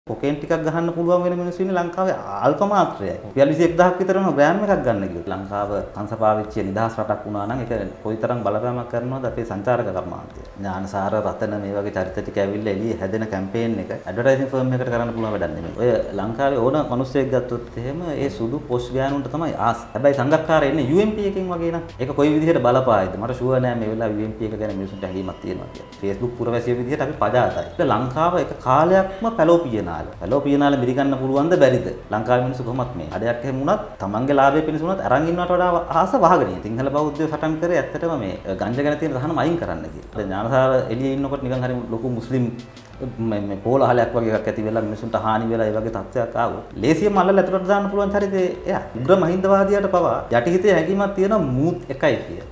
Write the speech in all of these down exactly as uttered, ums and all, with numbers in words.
Cocaine ටිකක් ගහන්න පුළුවන් වෙන මිනිස්සු ඉන්නේ ලංකාවේ අල්ප මාත්‍රයයි. රුපියල් විසි එක්දහස් විතරම ග්‍රෑම් එකක් ගන්න කිව්වොත් ලංකාව කංශ පාවිච්චිය නිදහස් රටක් වුණා නම් ඒක කොයිතරම් බලපෑමක් කරනවද අපේ සංචාරක කර්මාන්තය. ඥානසාර රතන මේ වගේ චරිත ටික ඇවිල්ලා එළියේ හැදෙන කැම්පේන් එක ඇඩ්වර්ටයිසින් ෆර්ම් එකකට කරන්න පුළුවන් වැඩක් නෙමෙයි. ඔය ලංකාවේ ඕන මිනිස්සෙක් ගත්තොත් එහෙම ඒ සුදු පොස්ට් ගෑනුන්ට තමයි ආස. හැබැයි සංගක්කාරය එන්නේ යූ එම් පී එකෙන් වගේ නම්. ඒක කොයි විදිහට බලපායිද? මට ෂුවර් නෑ මේ වෙලාවේ යූ එම් පී එක ගැන මිනිස්සුන්ට හැඟීමක් තියෙනවා කියලා. Facebook පුරවැසිය විදිහට අපි පජාතයි. ඒක ලංකාව එක කාලයක්ම පැලෝපියනාල. පැලෝපියනාල මිරිගන්න පුළුවන්ද බැරිද? ලංකාවේ මිනිස්සු කොහොමත් මේ අඩයක් එහෙම වුණත් තමන්ගේ ලාභය පිණිස වුණත් අරන් ඉන්නවට වඩා ආස වහගෙන ඉන්නේ. සිංහල බෞද්ධයෝ සටන් කරේ ඇත්තටම මේ ගංජා ගැන තියෙන දහනම අයින් කරන්න කියලා. දැන් ඥානසාර එළියේ ඉන්නකොට නිකන් හරි ලොකු මුස්ලිම් මේ කෝලහලයක් වගේ එකක් ඇති වෙලා මිනිසුන්ට හානි වෙලා ඒ වගේ තත්ත්වයක් ආවොත් ලේසියෙන් මල්ලල ඇතුළට දාන්න පුළුවන් චරිතේ එයා. උග්‍ර මහින්දවාදියාට පවා යටිහිතේ හැඟීමක් තියෙන මූත් එකයි කිය.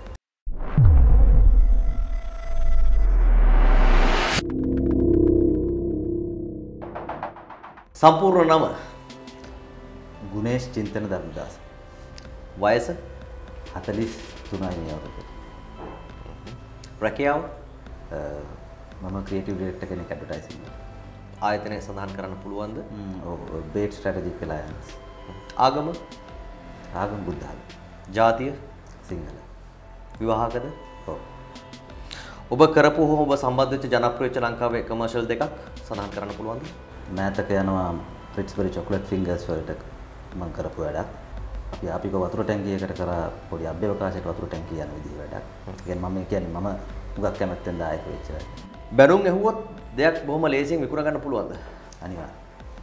සම්පූර්ණ නම ගුණේෂ් චින්තන ධර්මදාස. වයස හතළිස් තුනයි අවුරුදු. රැකියාව මම ක්‍රියේටිව් ඩිරෙක්ටර් කෙනෙක් ඇඩ්වර්ටයිසිං. ආයතනය සඳහන් කරන්න පුළුවන්ද? ඔව් බේට් ස්ට්‍රැටජික් අලයන්ස්. ආගම ආගම බුද්ධ ආගම. ජාතිය සිංහල. විවාහකද? ඔව්. ඔබ කරපු හෝ ඔබ සම්බන්ධ වෙච්ච ජනප්‍රිය වෙච්ච ලංකාවේ කමර්ෂල් දෙකක් සඳහන් කරන්න පුළුවන්ද? මෑතක යනවා ප්‍රිට්ස්බරි චොක්ලට් ෆින්ගර්ස් වලට මම කරපු වැඩක්. අපි ආපික වතුර ටැංකියකට කරා පොඩි අභ්‍යවකාශයට වතුර ටැංකිය යන විදිහ වැඩක්. ඒ කියන්නේ මම කියන්නේ මම උගක් කැමැත්තෙන් දායක වෙච්ච වැඩක්. බැනුම් ඇහුවොත් දෙයක් බොහොම ලේසියෙන් විකුණ ගන්න පුළුවන්ද? අනිවාර්යයෙන්.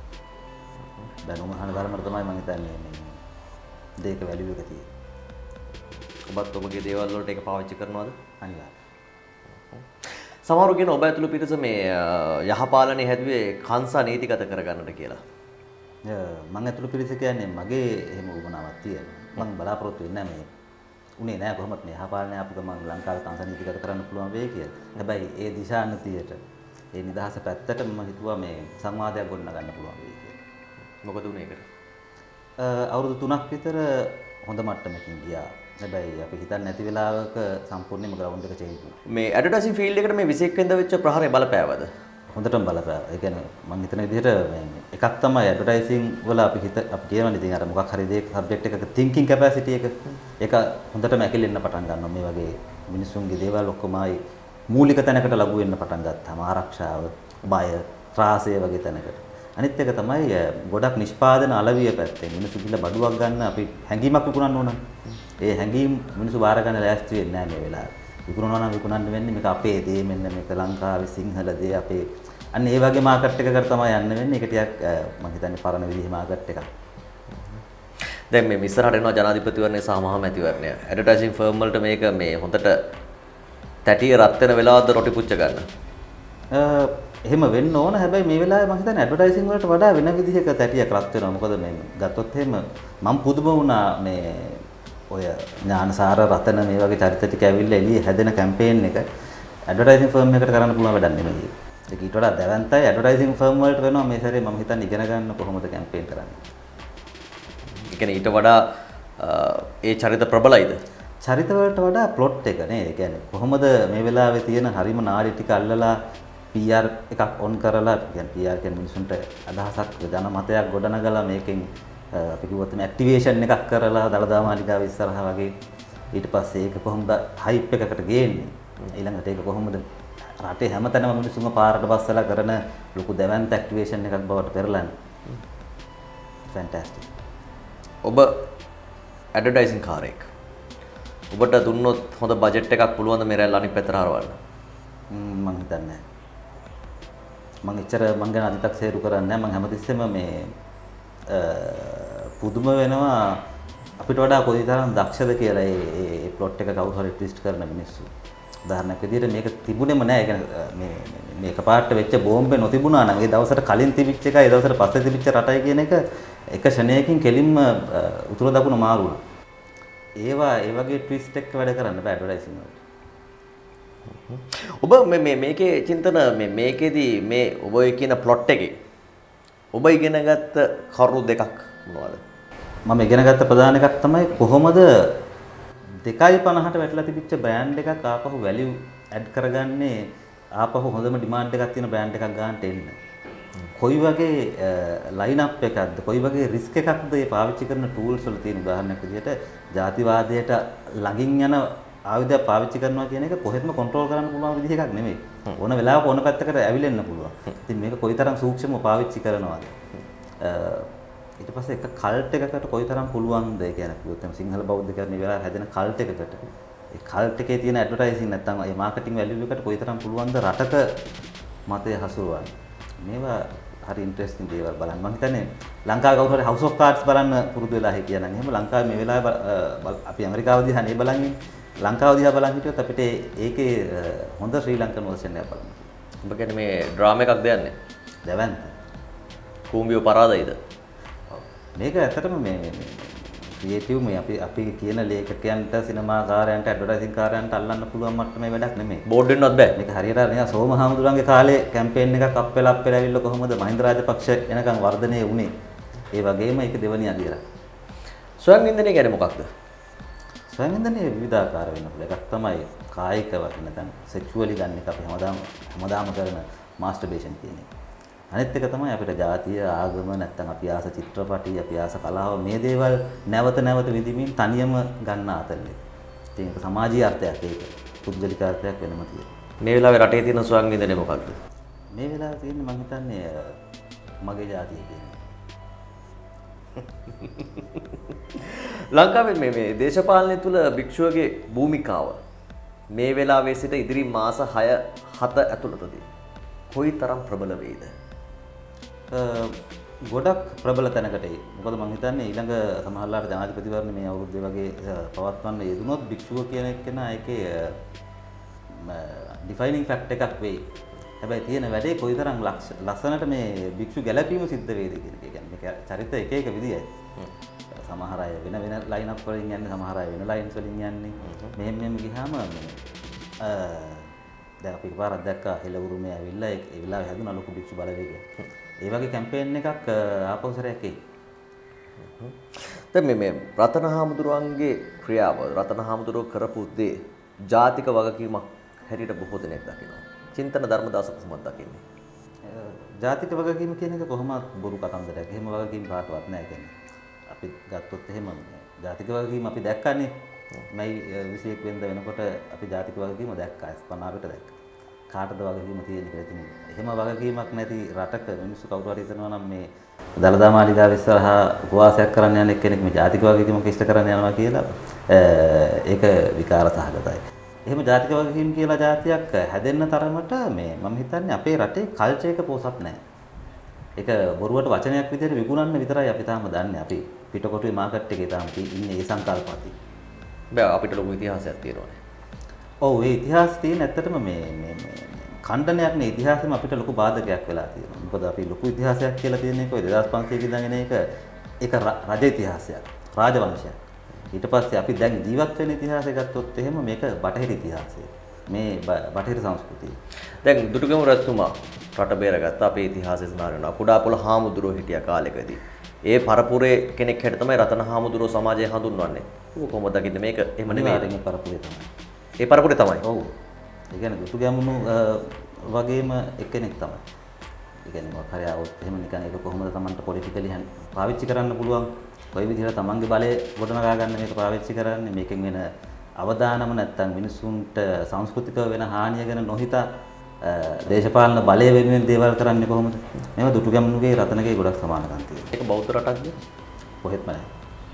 බැනුම් අහන ධර්මර තමයි මම හිතන්නේ මේ දෙයක වැලියු එක තියෙන්නේ. ඔබත් ඔබගේ දේවල් වලට ඒක පාවිච්චි කරනවද? අනිවාර්යයෙන්. සමහරු කියන ඔබ ඇතුළු පිරිස මේ යහපාලනයේ හැදුවේ කංසා නීතිගත කරගන්නට කියලා. මම ඇතුළු පිරිස කියන්නේ මගේ එහෙම උවමනාවක් තියෙනවා. මම බලාපොරොත්තු වෙන්නේ නැහැ මේ උනේ නැහැ කොහොමද මේ යහපාලනය අපිට මම ලංකාවේ කංසා නීතිගත කරන්න පුළුවන් වෙයි කියලා. හැබැයි ඒ දිශානතියට ඒ නිදහස පැත්තට මම හිතුවා මේ සංවාදයක් ගොඩනගන්න පුළුවන් වෙයි කියලා. මොකද උනේ ඒකට? අවුරුදු තුනක් විතර හොඳ මට්ටමකින් ගියා. හැබැයි අපි හිතන්නේ නැති වෙලාවක සම්පූර්ණයෙන්ම ග්‍රවුන්ඩ් එක චේන්ජ් වුණා. මේ ඇඩ්වර්ටයිසිං ෆීල්ඩ් එකට මේ විසි එක් වෙනිදා වෙච්ච ප්‍රහාරය බලපෑවද? හොඳටම බලපෑවා. ඒ කියන්නේ මම හිතන විදිහට මේ එකක් තමයි ඇඩ්වර්ටයිසිං වල අපි හිත අපි කියනවනේ ඉතින් අර මොකක් හරි දෙයක සබ්ජෙක්ට් එකක තින්කින් කැපැසිටි එක ඒක හොඳටම ඇකිලෙන්න පටන් ගන්නවා. මේ වගේ මිනිසුන්ගේ දේවල් ඔක්කොම ආයි මූලික තැනකට ලඟු වෙන්න පටන් ගත්තාම ආරක්ෂාව, බය, ත්‍රාසය වගේ තැනකට. අනිත් එක තමයි ගොඩක් නිෂ්පාදන අලවිය පැත්තේ මිනිස්සු ගිහලා බඩුවක් ගන්න අපි හැංගීමක් විකුණන්න ඕන. ඒ හැංගීම් මිනිස්සු බාර ගන්න ලෑස්ති වෙන්නේ නැහැ මේ වෙලාවේ. විකුණනවා නම් විකුණන්න වෙන්නේ මේක අපේ දේ මෙන්න මේක ලංකාවේ සිංහල දේ අපේ අන්න ඒ වගේ මාකට් එකකට තමයි යන්න වෙන්නේ. ඒක ටිකක් මම හිතන්නේ පරණ විදිහේ මාකට් එකක්. දැන් මේ ඉස්සරහට එනවා ජනාධිපතිවරණය සහ මහා මැතිවරණය. ඇඩ්වර්ටයිසිං ෆර්ම් වලට මේක මේ හොඳට තැටිය රත් වෙන වෙලාවද රොටි පුච්ච ගන්න. එහෙම වෙන්න ඕන. හැබැයි මේ වෙලාවේ මම හිතන්නේ ඇඩ්වර්ටයිසිං වලට වඩා වෙන විදිහක තැටියක් රත් වෙනවා. මොකද මේ ගත්තොත් එහෙම මම පුදුම වුණා මේ ඔය ඥානසාර රතන මේ වගේ චරිත ටික ඇවිල්ලා එළියේ හැදෙන කැම්පේන් එක ඇඩ්වර්ටයිසිං ෆර්ම් එකකට කරන්න පුළුවන් වැඩක් නෙමෙයි. ඒක ඊට වඩා දැවැන්තයි ඇඩ්වර්ටයිසිං ෆර්ම් වලට වෙනවා මේ සැරේ මම හිතන්නේ ඉගෙන ගන්න කොහොමද කැම්පේන් කරන්නේ. ඒ කියන්නේ ඊට වඩා ඒ චරිත ප්‍රබලයිද? චරිත වලට වඩා ප්ලොට් එක නේ. ඒ කියන්නේ කොහොමද මේ වෙලාවේ තියෙන හරිම නාඩි ටික අල්ලලා පී ආර් එකක් ඔන් කරලා කියන්නේ පී ආර් කියන්නේ මිනිසුන්ට අදහසක් ජනමතයක් ගොඩනගලා මේකෙන් අපි කිව්වොත් මේ ඇක්ටිවේෂන් එකක් කරලා දළදා මාලිගාව ඉස්සරහා වගේ ඊට පස්සේ ඒක කොහොමද හයිප් එකකට ගේන්නේ ඊළඟට ඒක කොහොමද රටේ හැමතැනම මිනිස්සුන්ව පාරට බස්සලා කරන ලොකු දැවැන්ත ඇක්ටිවේෂන් එකක් බවට පෙරලන්නේ ෆැන්ටස්ටික්. ඔබ ඇඩ්වර්ටයිසිං කාරයෙක්. ඔබට දුන්නොත් හොඳ බජට් එකක් පුළුවන් ද මේ රැල්ල අනිත් පැත්තට හරවන්න? මම හිතන්නේ මම එච්චර මං ගැන අදි탁සේරු කරන්නේ නැහැ. මම හැමතිස්සෙම මේ පුදුම වෙනවා අපිට වඩා කොයිතරම් දක්ෂද කියලා ඒ ඒ ප්ලොට් එක කවුරු හරි ට්විස්ට් කරන මිනිස්සු. උදාහරණයක් විදිහට මේක තිබුණේම නැහැ. ඒ කියන්නේ මේ මේ එකපාරට වෙච්ච බෝම්බේ නොතිබුණා නම් ඒ දවසට කලින් තිබිච්ච එකයි ඒ දවසට පස්සේ තිබිච්ච රටයි කියන එක එක ෂණයකින් කෙලින්ම උතුර දකුණ මාරු වුණා. ඒවා ඒ වගේ ට්විස්ට් එක වැඩ කරන්න බෑ ඇඩ්වර්ටයිසිං වලට. ඔබ මේ මේ මේකේ චින්තන මේ මේකෙදි මේ ඔබ කියන ප්ලොට් එකේ ඔබ ඉගෙනගත්ත කරුණු දෙකක් මොනවද? මම ඉගෙනගත්ත ප්‍රධාන එකක් තමයි කොහොමද දෙකයි පනහට වැටලා තිබිච්ච බ්‍රෑන්ඩ් එකක් ආපහු වැලියු ඇඩ් කරගන්නේ ආපහු හොඳම ඩිමාන්ඩ් එකක් තියෙන බ්‍රෑන්ඩ් එකක් ගන්නට එන්න. කොයි වගේ ලයින් අප් එකක්ද කොයි වගේ රිස්ක් එකක්ද මේ පාවිච්චි කරන ටූල්ස් වල තියෙන උදාහරණයක් විදිහට ජාතිවාදයට ළඟින් යන ආයුධයක් පාවිච්චි කරනවා කියන එක කොහෙත්ම කන්ට්‍රෝල් කරන්න පුළුවන් විදිහ එකක් නෙමෙයි. ඕන වෙලාවක ඕන පැත්තකට ඇවිලෙන්න පුළුවන්. ඉතින් මේක කොයිතරම් සූක්ෂමව පාවිච්චි කරනවද? ඊට පස්සේ එක කල්ට් එකකට කොයිතරම් පුළුවන්ද කියන්නේ කිව්වොත් සිංහල බෞද්ධ කරන ඉවර හැදෙන කල්ට් එකකට ඒ කල්ට් එකේ තියෙන ඇඩ්වර්ටයිසින් නැත්නම් ඒ මාකටිං වැලියු එකට කොයිතරම් පුළුවන්ද රටක මතය හසුරුවන්න. මේවා හරි ඉන්ට්‍රෙස්ටිං දේවල් බලන්න. මම හිතන්නේ ලංකාවේ කවුරු හරි House of Cards බලන්න පුරුදු වෙලා හිටියා නම් එහෙම ලංකාවේ මේ වෙලාවේ අපි ඇමරිකාව දිහා නේ බලන් ඉන්නේ. ලංකාව දිහා බලන් හිටියොත් අපිට ඒකේ හොඳ ශ්‍රී ලංකන් වර්ෂන් එකක් බලන්න. ඔබ කියන්නේ මේ ඩ්‍රාමා එකක් දෙන්නේ. දෙවන්ත. කූඹිය පරාදයිද? මේක ඇත්තටම මේ මේ ක්‍රියේටිව් මේ අපි අපි කියන ලේඛකයන්ට සිනමාකාරයන්ට ඇඩ්වර්ටයිසින් කාරයන්ට අල්ලන්න පුළුවන් මට්ටමේ වැඩක් නෙමෙයි. බෝඩ් වෙන්නවත් බෑ. මේක හරියට අර නේ සෝමහාමුදුරන්ගේ කාලේ කැම්පේන් එකක් අප් වෙලා අප් වෙලා ඇවිල්ලා කොහොමද මහින්ද රාජපක්ෂ එනකන් වර්ධනය වුණේ. ඒ වගේම ඒක දෙවනිය අදියරක්. ස්වයං නින්දනය කියන්නේ මොකක්ද? ස්වයං නින්දනය විවිධාකාර වෙන පුළුවන්. එකක් තමයි කායිකව නැත්නම් සෙක්ෂුවලි ගන්න එක අපි හැමදාම හැමදාම කරන මාස්ටර්බේෂන් කියන එක. අනිත් එක තමයි අපිට ජාතිය ආගම නැත්නම් අපි ආස චිත්‍රපටි අපි ආස කලාව මේ දේවල් නැවත නැවත විඳින්මින් තනියම ගන්න අතරේ. ඉතින් ඒක සමාජීය අර්ථයක් ඒක. පුද්ගලික අර්ථයක් වෙනම තියෙනවා. මේ වෙලාවේ රටේ තියෙන ස්වයං නින්දනය මොකක්ද? මේ වෙලාවේ තියෙන්නේ මම හිතන්නේ මගේ ජාතිය කියන්නේ. ලංකාවේ මේ මේ දේශපාලනය තුල භික්ෂුවගේ භූමිකාව මේ වෙලාවේ සිට ඉදිරි මාස හය හත ඇතුළතදී කොයිතරම් ප්‍රබල වේද? ගොඩක් ප්‍රබල තැනකට එයි. මොකද මම හිතන්නේ ඊළඟ සමහරලාට ජනාධිපතිවරණ මේ අවුරුද්දේ වගේ පවත්වන්න යෙදුනොත් භික්ෂුව කියන එක්කෙනා ඒකේ ඩිෆයිනින් ෆැක්ට් එකක් වෙයි. හැබැයි තියෙන වැඩේ කොයිතරම් ලස්සනට මේ භික්ෂු ගැලපීම සිද්ධ වේද කියන එක. කියන්නේ මේක චරිත එක එක විදියයි. සමහර අය වෙන වෙන ලයින් අප් වලින් යන්නේ, සමහර අය වෙන ලයින්ස් වලින් යන්නේ. මෙහෙම මෙහෙම ගියාම මේ දැන් අපි පාරක් දැක්කා හෙළවුරුමේ ඇවිල්ලා ඒ වෙලාවේ හැදුනා ලොකු භික්ෂු බලවේගයක්. ඒ වගේ කැම්පේන් එකක් ආපෞසරයක් එයි. දැන් මේ මේ රතනහාමුදුරුවන්ගේ ක්‍රියාව රතනහාමුදුරුවෝ කරපු දේ ජාතික වගකීමක් හැටියට බොහෝ දෙනෙක් දකිනවා. චින්තන ධර්මදාස කොහොමද දකින්නේ? ජාතික වගකීම කියන එක කොහොමද බොරු කතන්දරයක්. එහෙම වගකීම් කාටවත් නැහැ කියන්නේ. අපි ගත්තොත් එහෙම ජාතික වගකීම අපි දැක්කනේ. මයි විසි එක් වෙනිදා වෙනකොට අපි ජාතික වගකීම දැක්කා. ස්පනාකට දැක්කා. කාටද වගකීම තියෙන්නේ කියලා. ඉතින් එහෙම වගකීමක් නැති රටක මිනිස්සු කවුරු හරි හිතනවා නම් මේ දළදා මාලිගාව ඉස්සරහා උපවාසයක් කරන්න යන කෙනෙක් මේ ජාතික වගකීමක් ඉෂ්ට කරන්න යනවා කියලා ඒක විකාර සහගතයි. එහෙම ජාතික වගකීම් කියලා જાතියක් හැදෙන්න තරමට මේ මම හිතන්නේ අපේ රටේ කල්චර් එක පොසත් නැහැ. ඒක බොරුවට වචනයක් විදිහට විකුණන්න විතරයි අපි තාම දන්නේ. අපි පිටකොටුවේ මාකට් එකේ තාම ඉන්නේ ඒ සංකල්පati. බෑ අපිට ලොකු ඉතිහාසයක් තියෙනවානේ. ඔව් ඒ ඉතිහාසය තියෙන ඇත්තටම මේ මේ ඛණ්ඩනයක් නේ ඉතිහාසෙම අපිට ලොකු බාධකයක් වෙලා තියෙනවා. මොකද අපි ලොකු ඉතිහාසයක් කියලා තියෙන්නේ කොයි දෙදාස් පන්සියයක ඉඳන් එන එක ඒක රජ ඉතිහාසයක්, රාජවංශයක්. ඊට පස්සේ අපි දැන් ජීවත් වෙන ඉතිහාසය ගත්තොත් එහෙම මේක බටහිර ඉතිහාසය. මේ බටහිර සංස්කෘතිය. දැන් දුටුගැමුණු රජතුමා රට බේරගත්ත අපේ ඉතිහාසයේ සඳහන් වෙනවා. කුඩාපොළ හාමුදුරුවෝ හිටිය කාලෙකදී. ඒ පරපුරේ කෙනෙක් හැට තමයි රතන හාමුදුරුවෝ සමාජය හඳුන්වන්නේ. ඔබ කොහොමද දකින්නේ මේක? එහෙම නෙමෙයි. මේ පරපුරේ තමයි. ඒ පරපුරේ තමයි. ඔව්. ඒ කියන්නේ දුටුගැමුණු වගේම එක්කෙනෙක් තමයි. ඒ කියන්නේ මොකක් හරි આવොත් එහෙම නිකන් ඒක කොහොමද Tamanට පොලිටිකලි පාවිච්චි කරන්න පුළුවන්? කොයි විදිහට Tamanගේ බලය ගොඩනගා ගන්න මේක පාවිච්චි කරන්නේ? මේකෙන් වෙන අවදානම නැත්තම් මිනිසුන්ට සංස්කෘතිකව වෙන හානිය ගැන නොහිතා දේශපාලන බලය වෙනුවෙන් දේවල් කරන්නේ කොහොමද? මේව දුටුගැමුණුගේ රතනගේ ගොඩක් සමානකම් තියෙනවා. ඒක බෞද්ධ රටක්ද? කොහෙත්ම නැහැ.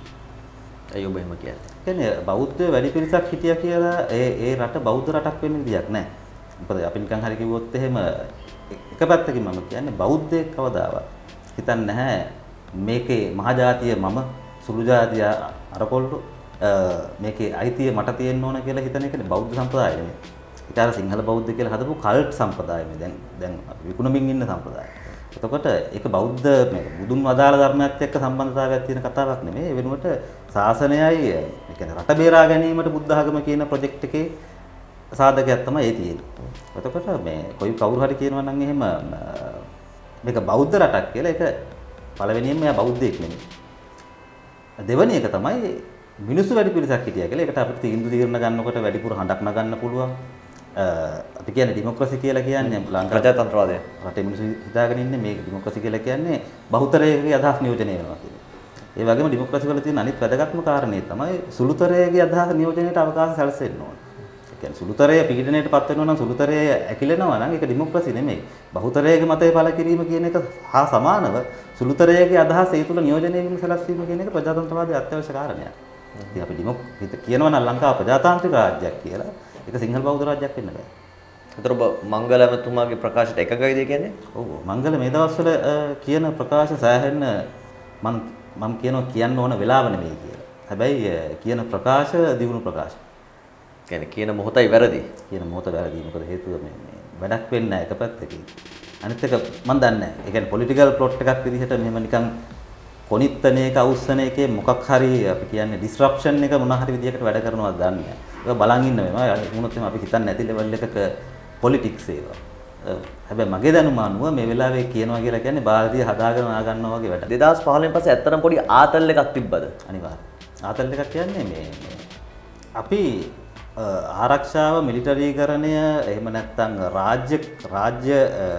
අයියෝ ඔබ එහෙම කියන්නේ. කියන්නේ බෞද්ධ වැඩි පිරිසක් හිටියා කියලා ඒ ඒ රට බෞද්ධ රටක් වෙන්න විදියක් නැහැ. මොකද අපි නිකන් හරි කිව්වොත් එහෙම එක පැත්තකින් මම කියන්නේ බෞද්ධයෙක් කවදාවත් හිතන්නේ නැහැ මේකේ මහජාතිය මම සුළු ජාතිය අරකොල්ලු මේකේ අයිතිය මට තියෙන්න ඕන කියලා හිතන එකනේ බෞද්ධ සම්ප්‍රදාය නෙමෙයි. ඒක අර සිංහල බෞද්ධ කියලා හදපු කල්ට් සම්ප්‍රදාය මේ දැන් දැන් අපි විකුණමින් ඉන්න සම්ප්‍රදාය. එතකොට ඒක බෞද්ධ මේ බුදුන් වදාළ ධර්මයත් එක්ක සම්බන්ධතාවයක් තියෙන කතාවක් නෙමෙයි. ඒ වෙනුවට ශාසනයයි ඒ කියන්නේ රට බේරා ගැනීමට බුද්ධ ආගම කියන ප්‍රොජෙක්ට් එකේ සාධකයක් තමයි ඒ තියෙන්නේ. එතකොට මේ කොයි කවුරු හරි කියනවා නම් එහෙම මේක බෞද්ධ රටක් කියලා ඒක පළවෙනියෙන්ම එයා බෞද්ධයෙක් නෙමෙයි. දෙවෙනි එක තමයි මිනිස්සු වැඩි පිරිසක් හිටියා කියලා. ඒකට අපිට තීන්දුව తీරන ගන්නකොට වැඩිපුර හඬක් නගන්න පුළුවන්. අපි කියන්නේ ඩෙමොක්‍රසි කියලා කියන්නේ ලංකාවේ ප්‍රජාතන්ත්‍රවාදය. රටේ මිනිස්සු හිතාගෙන ඉන්නේ මේක ඩෙමොක්‍රසි කියලා කියන්නේ බහුතරයේ අදහස් නියෝජනය වෙනවා කියන එක. ඒ වගේම ඩෙමොක්‍රසි වල තියෙන අනිත් වැදගත්ම කාරණේ තමයි සුළුතරයේ අදහස් නියෝජනයට අවකාශ සැලසෙන්න ඕන. ඒ කියන්නේ සුළුතරයේ පීඩනයටපත් වෙනවා නම් සුළුතරයේ ඇකිලෙනවා නම් ඒක ඩෙමොක්‍රසි නෙමෙයි. බහුතරයේ මතය පළ කිරීම කියන එක හා සමානව සුළුතරයේ අදහස් ඒ තුල නියෝජනය වීම සැලසීම කියන එක ප්‍රජාතන්ත්‍රවාදයේ අත්‍යවශ්‍ය කාරණයක්. ඉතින් අපි ඩෙමොක්‍රසි කියනවා නම් ලංකාව ප්‍රජාතාන්ත්‍රික රාජ්‍යයක් කියලා. ඒක සිංහල බෞද්ධ රාජ්‍යයක් වෙන්න බෑ. ඒතර ඔබ මංගල මැතිතුමාගේ ප්‍රකාශයට එකගයිද කියන්නේ? ඔව් මංගල මේ දවස්වල කියන ප්‍රකාශ සෑහෙන්න මම මම කියනවා කියන්න ඕන වෙලාව නෙමෙයි කියලා. හැබැයි කියන ප්‍රකාශ දියුණු ප්‍රකාශ. කියන්නේ කියන මොහොතයි වැරදි. කියන මොහොත වැරදි. මොකද හේතුව මේ මේ වැඩක් වෙන්නේ නැහැ එක පැත්තකින්. අනිත් එක මම දන්නේ නැහැ. ඒ කියන්නේ පොලිටිකල් ප්ලොට් එකක් විදිහට මෙහෙම නිකන් කොනිත්තන එක අවුස්සන එකේ මොකක් හරි අපි කියන්නේ ඩිස්රප්ෂන් එක මොන හරි විදිහකට වැඩ කරනවද දන්නේ නැහැ. ඒක බලන් ඉන්න වෙනවා. වුණොත් එහෙම අපි හිතන්නේ නැති ලෙවල් එකක පොලිටික්ස් ඒවා. හැබැයි මගේ දැනුම අනුව මේ වෙලාවේ කියනවා කියලා කියන්නේ ಭಾರತೀಯ හදාගෙන ආ ගන්නවා වගේ වැඩ. දෙදාස් පහළොවෙන් පස්සේ ඇත්තටම පොඩි ආතල් එකක් තිබ්බද? අනිවාර්යයෙන්. ආතල් එකක් කියන්නේ මේ අපි ආරක්ෂාව මිලිටරීකරණය එහෙම නැත්නම් රාජ්‍ය රාජ්‍ය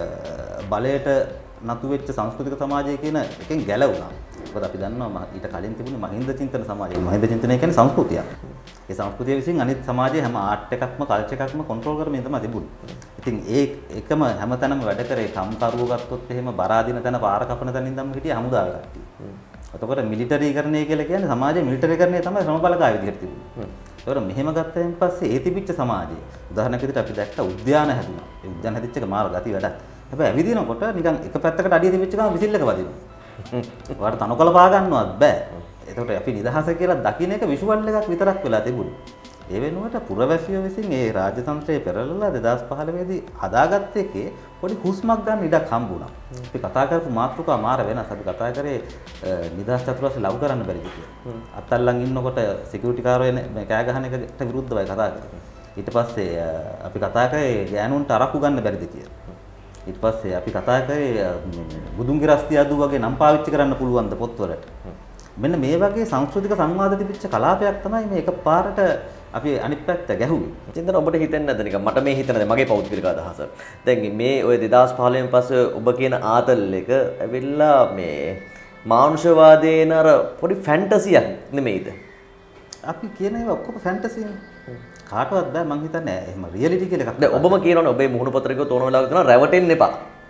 බලයට නතු වෙච්ච සංස්කෘතික සමාජය කියන එකෙන් ගැලවුණා. මොකද අපි දන්නවා ඊට කලින් තිබුණේ මහින්ද චින්තන සමාජය. මහින්ද චින්තනය කියන්නේ සංස්කෘතියක්. ඒ සංස්කෘතිය විසින් අනිත් සමාජයේ හැම ආර්ට් එකක්ම කල්චර් එකක්ම කන්ට්‍රෝල් කරමින් තමයි තිබුණේ. ඉතින් ඒ එකම හැමතැනම වැඩ කරේ කම්කරුවෝ ගත්තොත් එහෙම බරාදින තැන පාර කපන තැන ඉඳන්ම හිටිය හමුදාව කට්ටිය. එතකොට මිලිටරීකරණය කියලා කියන්නේ සමාජයේ මිලිටරීකරණය තමයි ශ්‍රම බලකාය විදිහට තිබුණේ. ඒතකොට මෙහෙම ගත්තයින් පස්සේ ඒ තිබිච්ච සමාජයේ උදාහරණයක් විදිහට අපි දැක්ක උද්‍යාන හැදුනා. ඒ උද්‍යාන හැදිච්ච එක මාර ගති වැඩක්. හැබැයි ඇවිදිනකොට නිකන් එක පැත්තකට අඩිය තිබිච්ච ගමන් විසිල් එක වදිනවා. ඔයාලට තනකොළ පා ගන්නවත් බෑ. එතකොට අපි නිදහස කියලා දකින්න එක විෂුවල් එකක් විතරක් වෙලා තිබුණේ. ඒ වෙනුවට පුරවැසියෝ විසින් ඒ රාජ්‍ය තන්ත්‍රය පෙරලලා දෙදාස් පහළොව දී හදාගත්ත එකේ පොඩි හුස්මක් ගන්න ඉඩක් හම්බුණා. අපි කතා කරපු මාතෘකාව මාර වෙනස්. අපි කතා කරේ නිදහස් චතුරස්‍රය ලව් කරන්න බැරිද කියලා. අත්තල්ලන් ඉන්නකොට සිකියුරිටි කාරෝ මේ කෑ ගහන එකට විරුද්ධවයි කතා කරේ. ඊට පස්සේ අපි කතා කරේ ගෑනුන්ට අරක්කු ගන්න බැරිද කියලා. ඊට පස්සේ අපි කතා කරේ බුදුන්ගේ රස්තිය අදු වගේ නම් පාවිච්චි කරන්න පුළුවන්ද පොත්වලට. මෙන්න මේ වගේ සංස්කෘතික සංවාද තිබිච්ච කලාපයක් තමයි මේ එකපාරට අපි අනිත් පැත්ත ගැහුවේ. චින්තන ඔබට හිතෙන්නේ නැද්ද නිකන් මට මේ හිතනද මගේ පෞද්ගලික අදහස. දැන් මේ ඔය දෙදාස් පහළොවෙන් පස්සේ ඔබ කියන ආතල් එක ඇවිල්ලා මේ මානුෂවාදේන අර පොඩි ෆැන්ටසියක් නෙමෙයිද? අපි කියන ඒවා ඔක්කොම ෆැන්ටසිනේ. කාටවත් බෑ මං හිතන්නේ එහෙම රියැලිටි කියලා එකක්. දැන් ඔබම කියනවනේ ඔබේ මුහුණු පත්‍රයක තෝරන වෙලාවක කරන රැවටෙන්න එපා.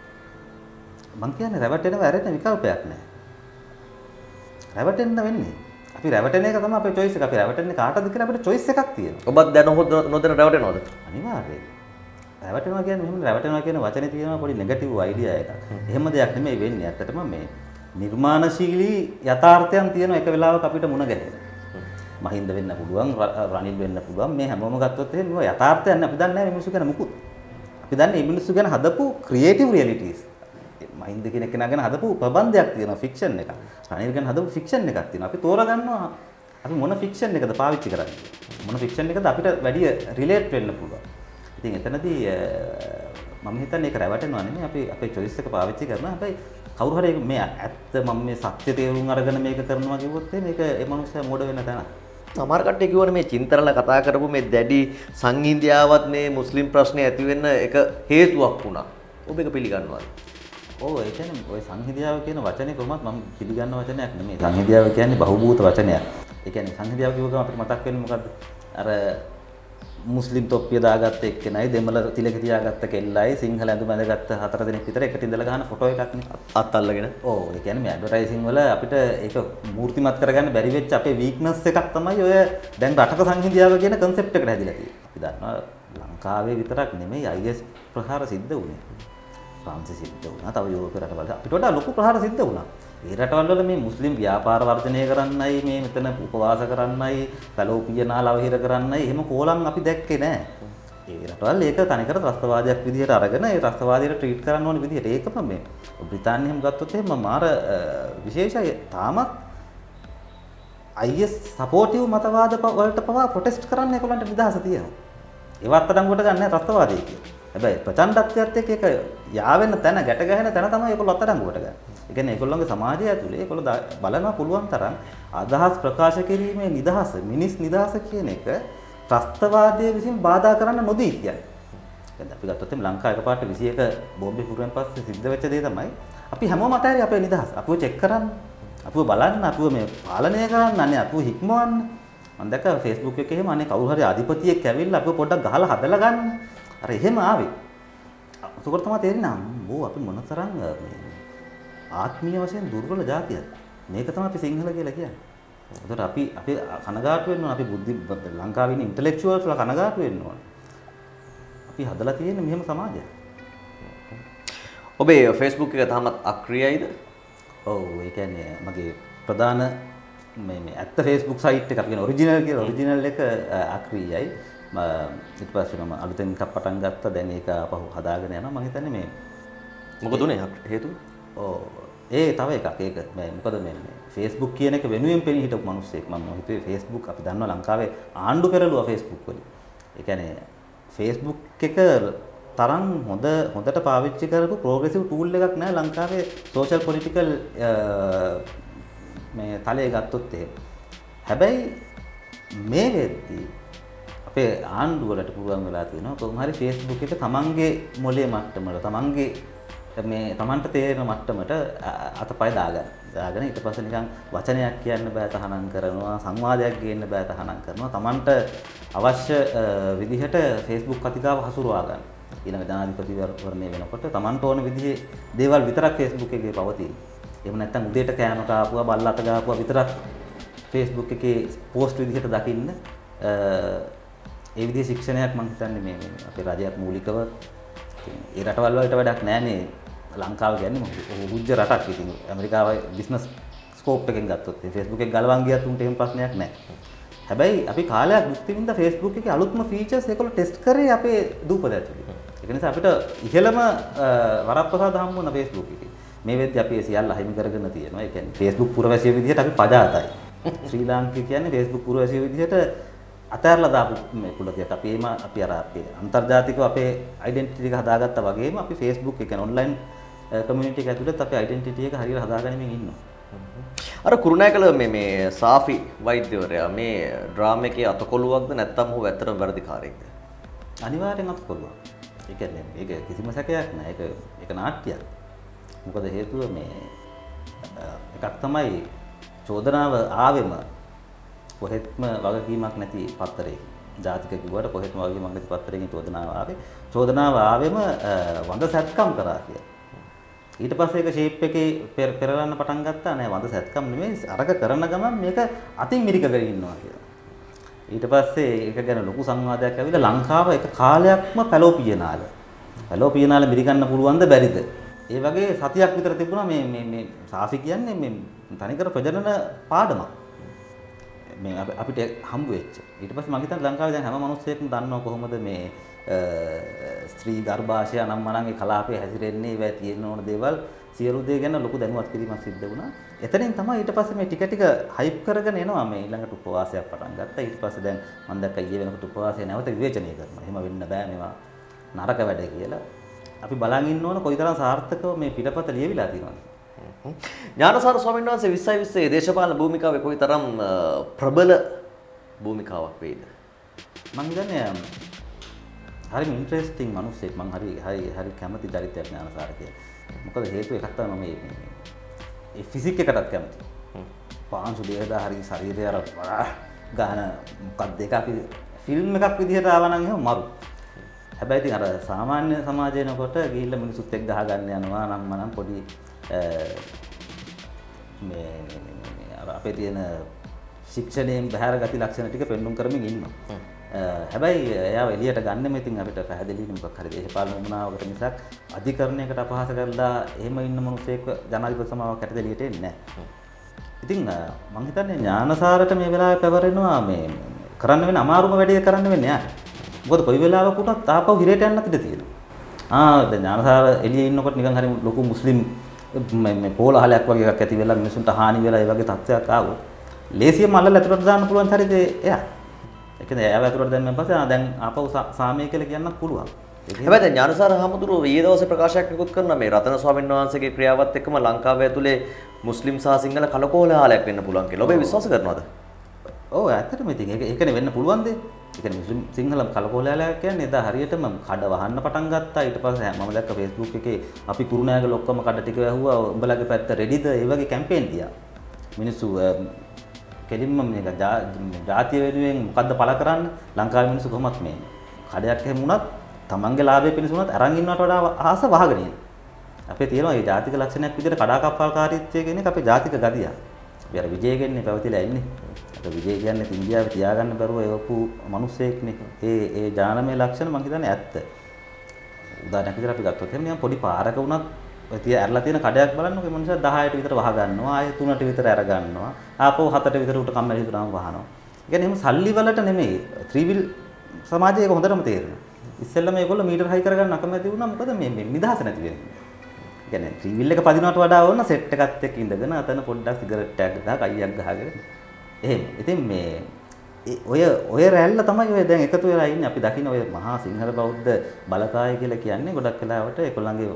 මං කියන්නේ රැවටෙනව ඇරෙන්න විකල්පයක් නෑ. රැවටෙන්න වෙන්නේ. අපි රැවටෙන එක තමයි අපේ choice එක. අපි රැවටෙන්නේ කාටද කියලා අපිට choice එකක් තියෙනවා. ඔබත් දැන හොද නොදැන රැවටෙනවද? අනිවාර්යයෙන්. රැවටෙනවා කියන්නේ මෙහෙම රැවටෙනවා කියන වචනේ තියෙනවා පොඩි නෙගටිව් අයිඩියා එකක්. එහෙම දෙයක් නෙමෙයි වෙන්නේ. ඇත්තටම මේ නිර්මාණශීලී යථාර්ථයන් තියෙන එක වෙලාවක අපිට මුණ ගැහෙනවා. මහින්ද වෙන්න පුළුවන්, රනිල් වෙන්න පුළුවන්. මේ හැමෝම ගත්තොත් එහෙම මේවා යථාර්ථයන් අපි දන්නේ නැහැ මේ මිනිස්සු ගැන මුකුත්. අපි දන්නේ මේ මිනිස්සු ගැන හදපු ක්‍රියේටිව් රියැලිටිස්. මහින්ද කියන කෙනා ගැන හදපු ප්‍රබන්ධයක් තියෙනවා ෆික්ෂන් එකක්. රනිල් ගැන හදපු ෆික්ෂන් එකක් තියෙනවා. අපි තෝරගන්නවා අපි මොන ෆික්ෂන් එකද පාවිච්චි කරන්නේ. මොන ෆික්ෂන් එකද අපිට වැඩි රිලේට් වෙන්න පුළුවන්. ඉතින් එතනදී මම හිතන්නේ ඒක රැවටෙනවා නෙමෙයි අපි අපේ choice එක පාවිච්චි කරනවා. හැබැයි කවුරු හරි මේ ඇත්ත මම මේ සත්‍ය තේරුම් අරගෙන මේක කරනවා කිව්වොත් මේක ඒ මනුස්සයා මොඩ වෙන තැන. සමහර කට්ටිය කියවනේ මේ චින්තනල කතා කරපු මේ දැඩි සංහිඳියාවත් මේ මුස්ලිම් ප්‍රශ්නේ ඇති වෙන්න එක හේතුවක් වුණා. ඔබ ඒක පිළිගන්නවද? ඔව් ඒ කියන්නේ ඔය සංහිඳියාව කියන වචනේ කොහොමත් මම පිළිගන්න වචනයක් නෙමෙයි. සංහිඳියාව කියන්නේ බහුබූත වචනයක්. ඒ කියන්නේ සංහිඳියාව කියව ගමන් අපිට මතක් වෙන්නේ මොකද්ද? අර මුස්ලිම් තොප්පිය දාගත්ත එක්කෙනයි දෙමළ තිලක තියාගත්ත කෙල්ලයි සිංහල ඇඳුම ඇඳගත්ත හතර දෙනෙක් විතර එකට ඉඳලා ගන්න ෆොටෝ එකක් නේ. අත් අල්ලගෙන. ඔව් ඒ කියන්නේ මේ ඇඩ්වර්ටයිසින් වල අපිට ඒක මූර්තිමත් කරගන්න බැරි වෙච්ච අපේ වීක්නස් එකක් තමයි ඔය දැන් රටක සංහිඳියාව කියන concept එකට හැදිලා තියෙන්නේ. අපි දන්නවා ලංකාවේ විතරක් නෙමෙයි I S ප්‍රහාර සිද්ධ වුණේ. ෆ්‍රාන්සිස් සිද්ධ වුණා. තව යුරෝපේ රටවල අපිට වඩා ලොකු ප්‍රහාර සිද්ධ වුණා. ඒ රටවල් වල මේ මුස්ලිම් ව්‍යාපාර වර්ධනය කරන්නයි මේ මෙතන උපවාස කරන්නයි පැලෝපියනා ලවහිර කරන්නයි එහෙම කෝලම් අපි දැක්කේ නෑ. ඒ රටවල් ඒක තනිකර ත්‍රස්තවාදයක් විදිහට අරගෙන ඒ ත්‍රස්තවාදයට ට්‍රීට් කරන්න ඕන විදිහට ඒකම මේ බ්‍රිතාන්‍යය හැම ගත්තොත් එහෙම මාර විශේෂයි තාමත් I S සපෝටිව් මතවාද වලට පවා ප්‍රොටෙස්ට් කරන්න ඒගොල්ලන්ට නිදහස තියෙනවා. ඒවත් අඩංගුවට ගන්න නැහැ ත්‍රස්තවාදී කියලා. හැබැයි ප්‍රචණ්ඩත්වයත් එක්ක ඒක යාවෙන තැන ගැට ගහන තැන තමයි ඒගොල්ලෝ අත්අඩංගුවට ගන්න. ඒ කියන්නේ ඒගොල්ලෝගේ සමාජය ඇතුලේ ඒගොල්ලෝ බලනවා පුළුවන් තරම් අදහස් ප්‍රකාශ කිරීමේ නිදහස, මිනිස් නිදහස කියන එක ත්‍රස්තවාදයේ විසින් බාධා කරන්න නොදී කියන්නේ. දැන් අපි ගත්තොත් එම් ලංකාව එකපාරට විසි එක බෝම්බේ පුරෙන් පස්සේ සිද්ධ වෙච්ච දේ තමයි අපි හැමෝම අතහැරි අපේ නිදහස. අපිව චෙක් කරන්න, අපිව බලන්න, අපිව මේ පාලනය කරන්න, අනේ අපිව හික්මවන්න. මම දැක්ක Facebook එකේ එහෙම අනේ කවුරු හරි අධිපතියෙක් ඇවිල්ලා අපිව පොඩ්ඩක් ගහලා හදලා ගන්න. අර එහෙම ආවේ. ඒකෝර තමයි තේරෙන්නේ අම්බෝ අපි මොනතරම් මේ ආත්මීය වශයෙන් දුර්වල జాතියක්. මේක තමයි අපි සිංහල කියලා කියන්නේ. ඒකට අපි අපි කනගාටු වෙන්න ඕන අපි බුද්ධි ලංකාවේ ඉන්න ඉන්ටෙලෙක්චුවල්ස්ලා කනගාටු වෙන්න ඕන. අපි හදලා තියෙන්නේ මෙහෙම සමාජයක්. ඔබේ Facebook එක තාමත් අක්‍රියයිද? ඔව් ඒ කියන්නේ මගේ ප්‍රධාන මේ මේ ඇත්ත Facebook සයිට් එක අපි කියන ඔරිජිනල් කියලා ඔරිජිනල් එක අක්‍රියයි. ඊට පස්සේ මම අලුතෙන් එකක් පටන් ගත්තා. දැන් ඒක අපහු හදාගෙන යනවා. මම හිතන්නේ මේ මොකද උනේ හේතුව? ඔව් ඒ තව එකක් ඒක මේ මොකද මේ Facebook කියන එක වෙනුවෙන් පෙනී හිටපු මිනිස්සෙක් මම හිතුවේ Facebook අපි දන්නවා ලංකාවේ ආණ්ඩු පෙරළුවා Facebook වලින්. ඒ කියන්නේ Facebook එක තරම් හොඳ හොඳට පාවිච්චි කරපු ප්‍රෝග්‍රෙසිව් ටූල් එකක් නෑ ලංකාවේ සෝෂල් පොලිටිකල් මේ තලයේ ගත්තොත් එහෙම. හැබැයි මේ වෙද්දී අපේ ආණ්ඩුව වලට පුළුවන් වෙලා තියෙනවා කොහොම හරි Facebook එක තමන්ගේ මොලේ මට්ටමට තමන්ගේ මේ තමන්ට තේරෙන මට්ටමට අතපය දාගන්න. දාගෙන ඊට පස්සේ නිකන් වචනයක් කියන්න බෑ තහනම් කරනවා, සංවාදයක් ගේන්න බෑ තහනම් කරනවා. තමන්ට අවශ්‍ය විදිහට Facebook කතිකාව හසුරුවා ගන්න. ඊළඟ ජනාධිපතිවරණය වෙනකොට තමන්ට ඕන විදිහේ දේවල් විතරක් Facebook එකේ පවතින. එහෙම නැත්නම් උදේට කෑම කාපුවා, බල්ලට ගාපුවා විතරක් Facebook එකේ පෝස්ට් විදිහට දකින්න. ඒ විදිහේ ශික්ෂණයක් මම හිතන්නේ මේ අපේ රජයක් මූලිකව ඒ රටවල් වලට වැඩක් නෑනේ. ලංකාව කියන්නේ උජ්ජ රටක්. ඉතින් ඇමරිකාවේ බිස්නස් ස්කෝප් එකෙන් ගත්තොත් Facebook එක ගලවන් ගියත් උන්ට එහෙම ප්‍රශ්නයක් නෑ. හැබැයි අපි කාලයක් මුක්ති විඳ Facebook එකේ අලුත්ම ෆීචර්ස් ඒකවල ටෙස්ට් කරේ අපේ දූපත ඇතුලේ. ඒක නිසා අපිට ඉහළම වරප්‍රසාද හම්බ වුණා Facebook එකේ. මේ වෙද්දී අපි සියල්ල අහිමි කරගෙන තියෙනවා. ඒ කියන්නේ Facebook පුරවැසිය විදිහට අපි පජාතයි. ශ්‍රී ලාංකික කියන්නේ Facebook පුරවැසිය විදිහට අතහැරලා දාපු මේ කුලකයක්. අපි එීම අපි අර අපේ අන්තර්ජාතිකව අපේ ඩෙන්ටිටි එක හදාගත්තා වගේම අපි Facebook එක ඔන්ලයින් කමියුනිටි එක ඇතුළත අපේ ඩෙන්ටිටි එක හරියට හදාගනිමින් ඉන්නවා. අර කුරුණෑකල මේ මේ සාෆි වෛද්‍යවරයා මේ ඩ්‍රාමා එකේ අතකොළුවක්ද නැත්නම් ඔහු ඇත්තටම වැඩිකාරයෙක්ද? අනිවාර්යෙන් අතකොළුවක්. ඒ කියන්නේ ඒක කිසිම සැකයක් නෑ. ඒක ඒක නාට්‍යයක්. මොකද හේතුව මේ එකක් තමයි චෝදනාව ආවෙම කොහෙත්ම වගකීමක් නැති පත්තරයකින්. ජාතික කිව්වට කොහෙත්ම වගකීමක් නැති පත්තරයකින් චෝදනාව ආවේ. චෝදනාව ආවෙම වඳ සැත්කම් කරා කියලා. ඊට පස්සේ ඒක ෂේප් එකේ පෙරලන්න පටන් ගත්තා. නෑ වඳ සැත්කම් නෙමෙයි අරක කරන ගමන් මේක අතින් මිරිකගෙන ඉන්නවා කියලා. ඊට පස්සේ ඒක ගැන ලොකු සංවාදයක් ඇවිල්ලා ලංකාව එක කාලයක්ම පැලෝපියනාල. පැලෝපියනාල මිරිකන්න පුළුවන්ද බැරිද? ඒ වගේ සතියක් විතර තිබුණා මේ මේ මේ සාෆි කියන්නේ මේ තනිකර ප්‍රජනන පාඩමක්. මේ අපිට හම්බ වෙච්ච. ඊට පස්සේ මම හිතන්නේ ලංකාවේ දැන් හැම මිනිස්සෙක්ම දන්නවා කොහොමද මේ ස්ත්‍රී ගර්භාෂය නම් මනන්ගේ කලාපයේ හැසිරෙන්නේ ඒවා තියෙන ඕන දේවල් සියලු දේ ගැන ලොකු දැනුවත් කිරීමක් සිද්ධ වුණා. එතනින් තමයි ඊට පස්සේ මේ ටික ටික හයිප් කරගෙන එනවා මේ ඊළඟට උපවාසයක් පටන් ගත්තා. ඊට පස්සේ දැන් මම දැක්ක ඊයේ වෙනකොට උපවාසය නැවත විවේචනය කරනවා. එහෙම වෙන්න බෑ මේවා නරක වැඩ කියලා. අපි බලන් ඉන්න ඕන කොයිතරම් සාර්ථකව මේ පිටපත ලියවිලා තියෙනවද. ඥානසාර ස්වාමීන් වහන්සේ විස්සයි විස්සේ දේශපාලන භූමිකාවේ කොයිතරම් ප්‍රබල භූමිකාවක් වේද? මම හිතන්නේ හරිම ඉන්ටරෙස්ටිං මිනිස්සෙක්. මම හරි හරි හරි කැමති චරිතයක් ඥානසාර කියලා. මොකද හේතුව එකක් තමයි මම මේ ඒ ෆිසික් එකටත් කැමති. පාංශු දෙකදා හරි ශරීරය අර ගහන මොකක්ද ඒක අපි ෆිල්ම් එකක් විදිහට ආව නම් එහෙම මරු. හැබැයි ඉතින් අර සාමාන්‍ය සමාජයනකොට ගිහිල්ලා මිනිස්සුත් එක්ක ගහ ගන්න යනවා නම් මනම් පොඩි මේ අර අපේ තියෙන ශික්ෂණයෙන් බහැර ගති ලක්ෂණ ටික පෙන්වුම් කරමින් ඉන්නවා. හැබැයි එයාව එළියට ගන්නෙම ඉතින් අපිට පැහැදිලි මොකක් හරි දේශපාලන වුණාවකට මිසක් අධිකරණයකට අපහාස කරලා එහෙම ඉන්න මිනිස්සෙක් ජනාධිපති සමාවක් යටතේ එළියට එන්නේ නැහැ. ඉතින් මම හිතන්නේ ඥානසාරට මේ වෙලාවේ පැවරෙනවා මේ කරන්න වෙන අමාරුම වැඩේ කරන්න වෙන්නේ යා. මොකද කොයි වෙලාවකටත් ආපහු හිරේට යන්නත් ඉඩ තියෙනවා. ආ දැන් ඥානසාර එළියේ ඉන්නකොට නිකන් හරි ලොකු මුස්ලිම් මේ කෝලහලයක් වගේ එකක් ඇති වෙලා මිනිසුන්ට හානි වෙලා ඒ වගේ තත්ත්වයක් ආවොත් ලේසියෙන්ම අල්ලලා ඇතුළට දාන්න පුළුවන් හරිද එයා. ඒ කියන්නේ එයාව ඇතුළට දැම්මන් පස්සේ ආ දැන් ආපහු සාමය කියලා කියන්නත් පුළුවන්. හැබැයි දැන් ඥානසාර හමුදුරුවෝ ඊයේ දවසේ ප්‍රකාශයක් නිකුත් කරනවා මේ රතන ස්වාමීන් වහන්සේගේ ක්‍රියාවත් එක්කම ලංකාවේ ඇතුලේ මුස්ලිම් සහ සිංහල කලකෝලහලයක් වෙන්න පුළුවන් කියලා. ඔබ විශ්වාස කරනවද? ඔව් ඇත්තටම ඉතින් ඒක ඒකනේ වෙන්න පුළුවන් දේ. ඒ කියන්නේ මුස්ලිම් සිංහල කලකෝලයාලා කියන්නේ එදා හරියටම කඩ වහන්න පටන් ගත්තා. ඊට පස්සේ මම දැක්ක Facebook එකේ අපි කුරුණෑගල ඔක්කොම කඩ ටික වැහුවා. උඹලගේ පැත්ත රෙඩිද? ඒ වගේ කැම්පේන් තියා. මිනිස්සු කෙලින්ම මේක ජාතිය වෙනුවෙන් මොකද්ද පළ කරන්න? ලංකාවේ මිනිස්සු කොහොමත් මේ කඩයක් එහෙම වුණත් තමන්ගේ ලාභය පිණිස වුණත් අරන් ඉන්නවට වඩා ආස වහගෙන ඉන්න. අපේ තියෙනවා මේ ජාතික ලක්ෂණයක් විදිහට කඩාකප්පල්කාරීත්වය කියන එක අපේ ජාතික ගතිය. අපි අර විජය කියන්නේ පැවතිලා ඉන්නේ. අර විජය කියන්නේ ඉන්දියාවේ තියාගන්න බැරුව එවපු මිනිස්සෙක්නේ. ඒ ඒ ඥානමය ලක්ෂණ මම හිතන්නේ ඇත්ත. උදාහරණයක් විදිහට අපි ගත්තොත් එහෙනම් නිකන් පොඩි පාරක වුණත් ඔය තිය ඇරලා තියෙන කඩයක් බලන්නකෝ මේ මනුස්සයා දහයට විතර වහ ගන්නවා. ආයෙ තුනට විතර අර ගන්නවා. ආපහු හතට විතර උට කම්මැලි හිතුනම වහනවා. ඒ කියන්නේ එහෙම සල්ලි වලට නෙමෙයි. ත්‍රිවිල් සමාජයේ ඒක හොඳටම තේරෙනවා. ඉස්සෙල්ලා මේගොල්ලෝ මීටර හයි කරගන්න අකමැති වුණා. මොකද මේ මේ නිදහස නැති වෙන්නේ. ඒ කියන්නේ ත්‍රිවිල් එක පදිනවට වඩා ඕන සෙට් එකත් එක්ක ඉඳගෙන අතන පොඩ්ඩක් සිගරට් එකක් ගහලා කයියක් ගහගෙන එහෙම. ඉතින් මේ ඔය ඔය රැල්ල තමයි ඔය දැන් එකතු වෙලා ඉන්නේ. අපි දකින්න ඔය මහා සිංහල බෞද්ධ බලකාය කියලා කියන්නේ ගොඩක් වෙලාවට ඒගොල්ලන්ගේ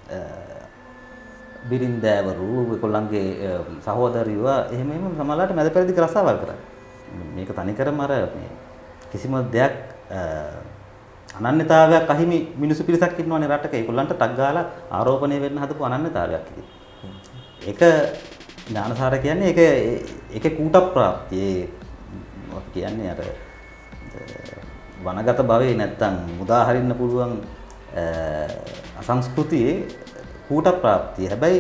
බිරින්දෑවරු ඒගොල්ලන්ගේ සහෝදරියව එහෙම එහෙම සමහරවිට මැද පෙරදිග රස්සාවල් කරන්නේ. මේක තනිකරම අර මේ කිසිම දෙයක් අනන්‍යතාවයක් අහිමි මිනිසු පිරිසක් ඉන්නවනේ රටක. ඒගොල්ලන්ට ටක් ගාලා ආරෝපණය වෙන්න හදපු අනන්‍යතාවයක් ඉතින්. ඒක ඥානසාර කියන්නේ ඒක ඒකේ කූට ප්‍රාප්තිය. අපි කියන්නේ අර වනගත භවයේ නැත්තම් මුදා හරින්න පුළුවන් අසංස්කෘතියේ කූට ප්‍රාප්තිය. හැබැයි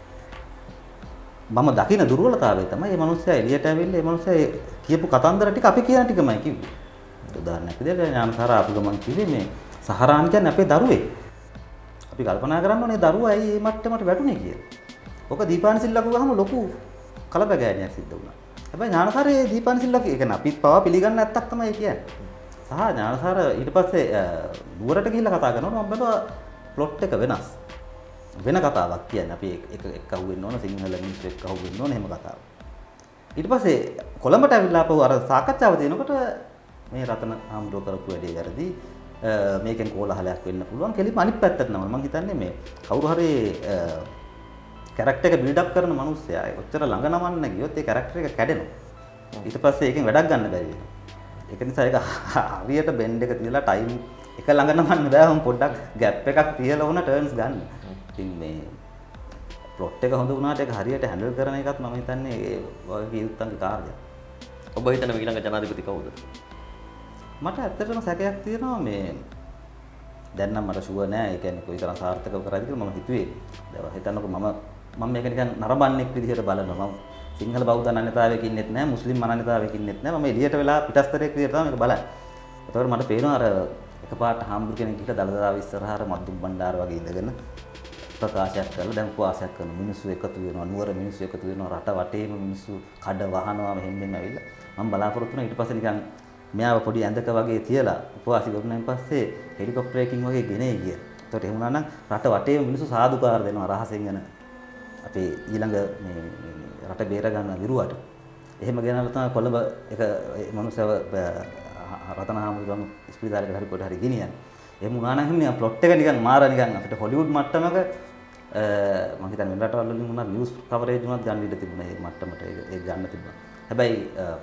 මම දකින දුර්වලතාවය තමයි මේ මිනිස්සයා එළියට ඇවිල්ලා මේ මිනිස්සයා කියපු කතන්දර ටික අපි කියන ටිකමයි කිව්වේ. උදාහරණයක් විදිහට ඥානසාර ආපු ගමන් කිව්වේ මේ සහරාන් කියන්නේ අපේ දරුවෙක්. අපි කල්පනා කරන්න ඕනේ දරුවා ඇයි මේ මට්ටමට වැටුනේ කියලා. ඔක දීපානසිල්ලා ගුවහම ලොකු කලබගෑනියක් සිද්ධ වුණා. හැබැයි ඥානසාර ඒ දීපානසිල්ලා ඒ කියන්නේ අපිත් පවා පිළිගන්න නැත්තක් තමයි කියන්නේ. සහ ඥානසාර ඊට පස්සේ නුවරට ගිහිල්ලා කතා කරනකොට මම බැලුවා ප්ලොට් එක වෙනස්. වෙන කතාවක් කියන්නේ අපි එක එක අහු වෙන්න ඕන සිංහල මිනිස්සු එක්ක අහු වෙන්න ඕන එහෙම කතාවක්. ඊට පස්සේ කොළඹට ඇවිල්ලා ආපහු අර සාකච්ඡාව තියෙනකොට මේ රතන ආම්දෝ කරපු වැඩේ වැරදි මේකෙන් කෝලහලයක් වෙන්න පුළුවන් කෙලිම අනිත් පැත්තට නම මම හිතන්නේ මේ කවුරු හරි කැරක්ටර් එක බිල්ඩ් අප් කරන මිනිස්සයා ඔච්චර ළඟ නමන්න ගියොත් ඒ කැරක්ටර් එක කැඩෙනවා. ඊට පස්සේ ඒකෙන් වැඩක් ගන්න බැරි වෙනවා. ඒක නිසා ඒක හරියට බෙන්ඩ් එක තියලා ටයිම් එක ළඟ නමන්න බෑ. මම පොඩ්ඩක් ગેප් එකක් තියලා වුණ ටර්න්ස් ගන්න. ඉතින් මේ ප්ලොට් එක හොඳ වුණාට ඒක හරියට හැන්ඩල් කරන එකත් මම හිතන්නේ ඒ වගේ යුත්තන්ගේ කාර්යයක්. ඔබ හිතන ඊළඟ ජනාධිපති කවුද? මට ඇත්තටම සැකයක් තියෙනවා මේ දැන් නම් මට ෂුවර් නෑ. ඒ කියන්නේ කොයිතරම් සාර්ථකව කරයිද කියලා මම හිතුවේ. දැන් හිතන්නකෝ මම මම මේක නිකන් නරඹන්නෙක් විදිහට බලනවා. මම සිංහල බෞද්ධ අනන්‍යතාවයක ඉන්නෙත් නෑ, මුස්ලිම් අනන්‍යතාවයක ඉන්නෙත් නෑ. මම එළියට වෙලා පිටස්තරයක් විදිහට තමයි මේක බලන්නේ. ඒතකොට මට පේනවා අර එකපාරට හාමුදුර කෙනෙක් ගිහලා දලදලාව ඉස්සරහාර මද්දුම් බණ්ඩාර වගේ ඉඳගෙන ප්‍රකාශයක් කරලා දැන් උපවාසයක් කරන මිනිස්සු එකතු වෙනවා, නුවර මිනිස්සු එකතු වෙනවා, රට වටේම මිනිස්සු කඩ වහනවා මෙහෙම මෙහෙම ඇවිල්ලා. මම බලාපොරොත්තු වුණා ඊට පස්සේ නිකන් මෙයාව පොඩි ඇඳක වගේ තියලා උපවාසි කරුණාන් පස්සේ හෙලිකොප්ටරයකින් වගේ ගෙනේ ගියා. ඒකට එහෙම වුණා නම් රට වටේම මිනිස්සු සාදුකාර දෙනවා රහසෙන් යන අපේ ඊළඟ මේ රට බේර ගන්න විරුවට. එහෙම ගෙනල්ලා තමයි කොළඹ එක මිනිස්සව රතන හාමුදුරුවෝ ස්පීතාලෙකට හරි කොට හරි ගෙනියන්නේ. එහෙම වුණා නම් එහෙම ප්ලොට් එක නිකන් මාර නිකන් අපිට හොලිවුඩ් මට්ටමක මම හිතන්නේ වෙන රටවල් වලින් වුණා නිවුස් කවරේජ් උනත් ගන්න ඉඩ තිබුණා ඒ මට්ටමට ඒක ගන්න තිබුණා. හැබැයි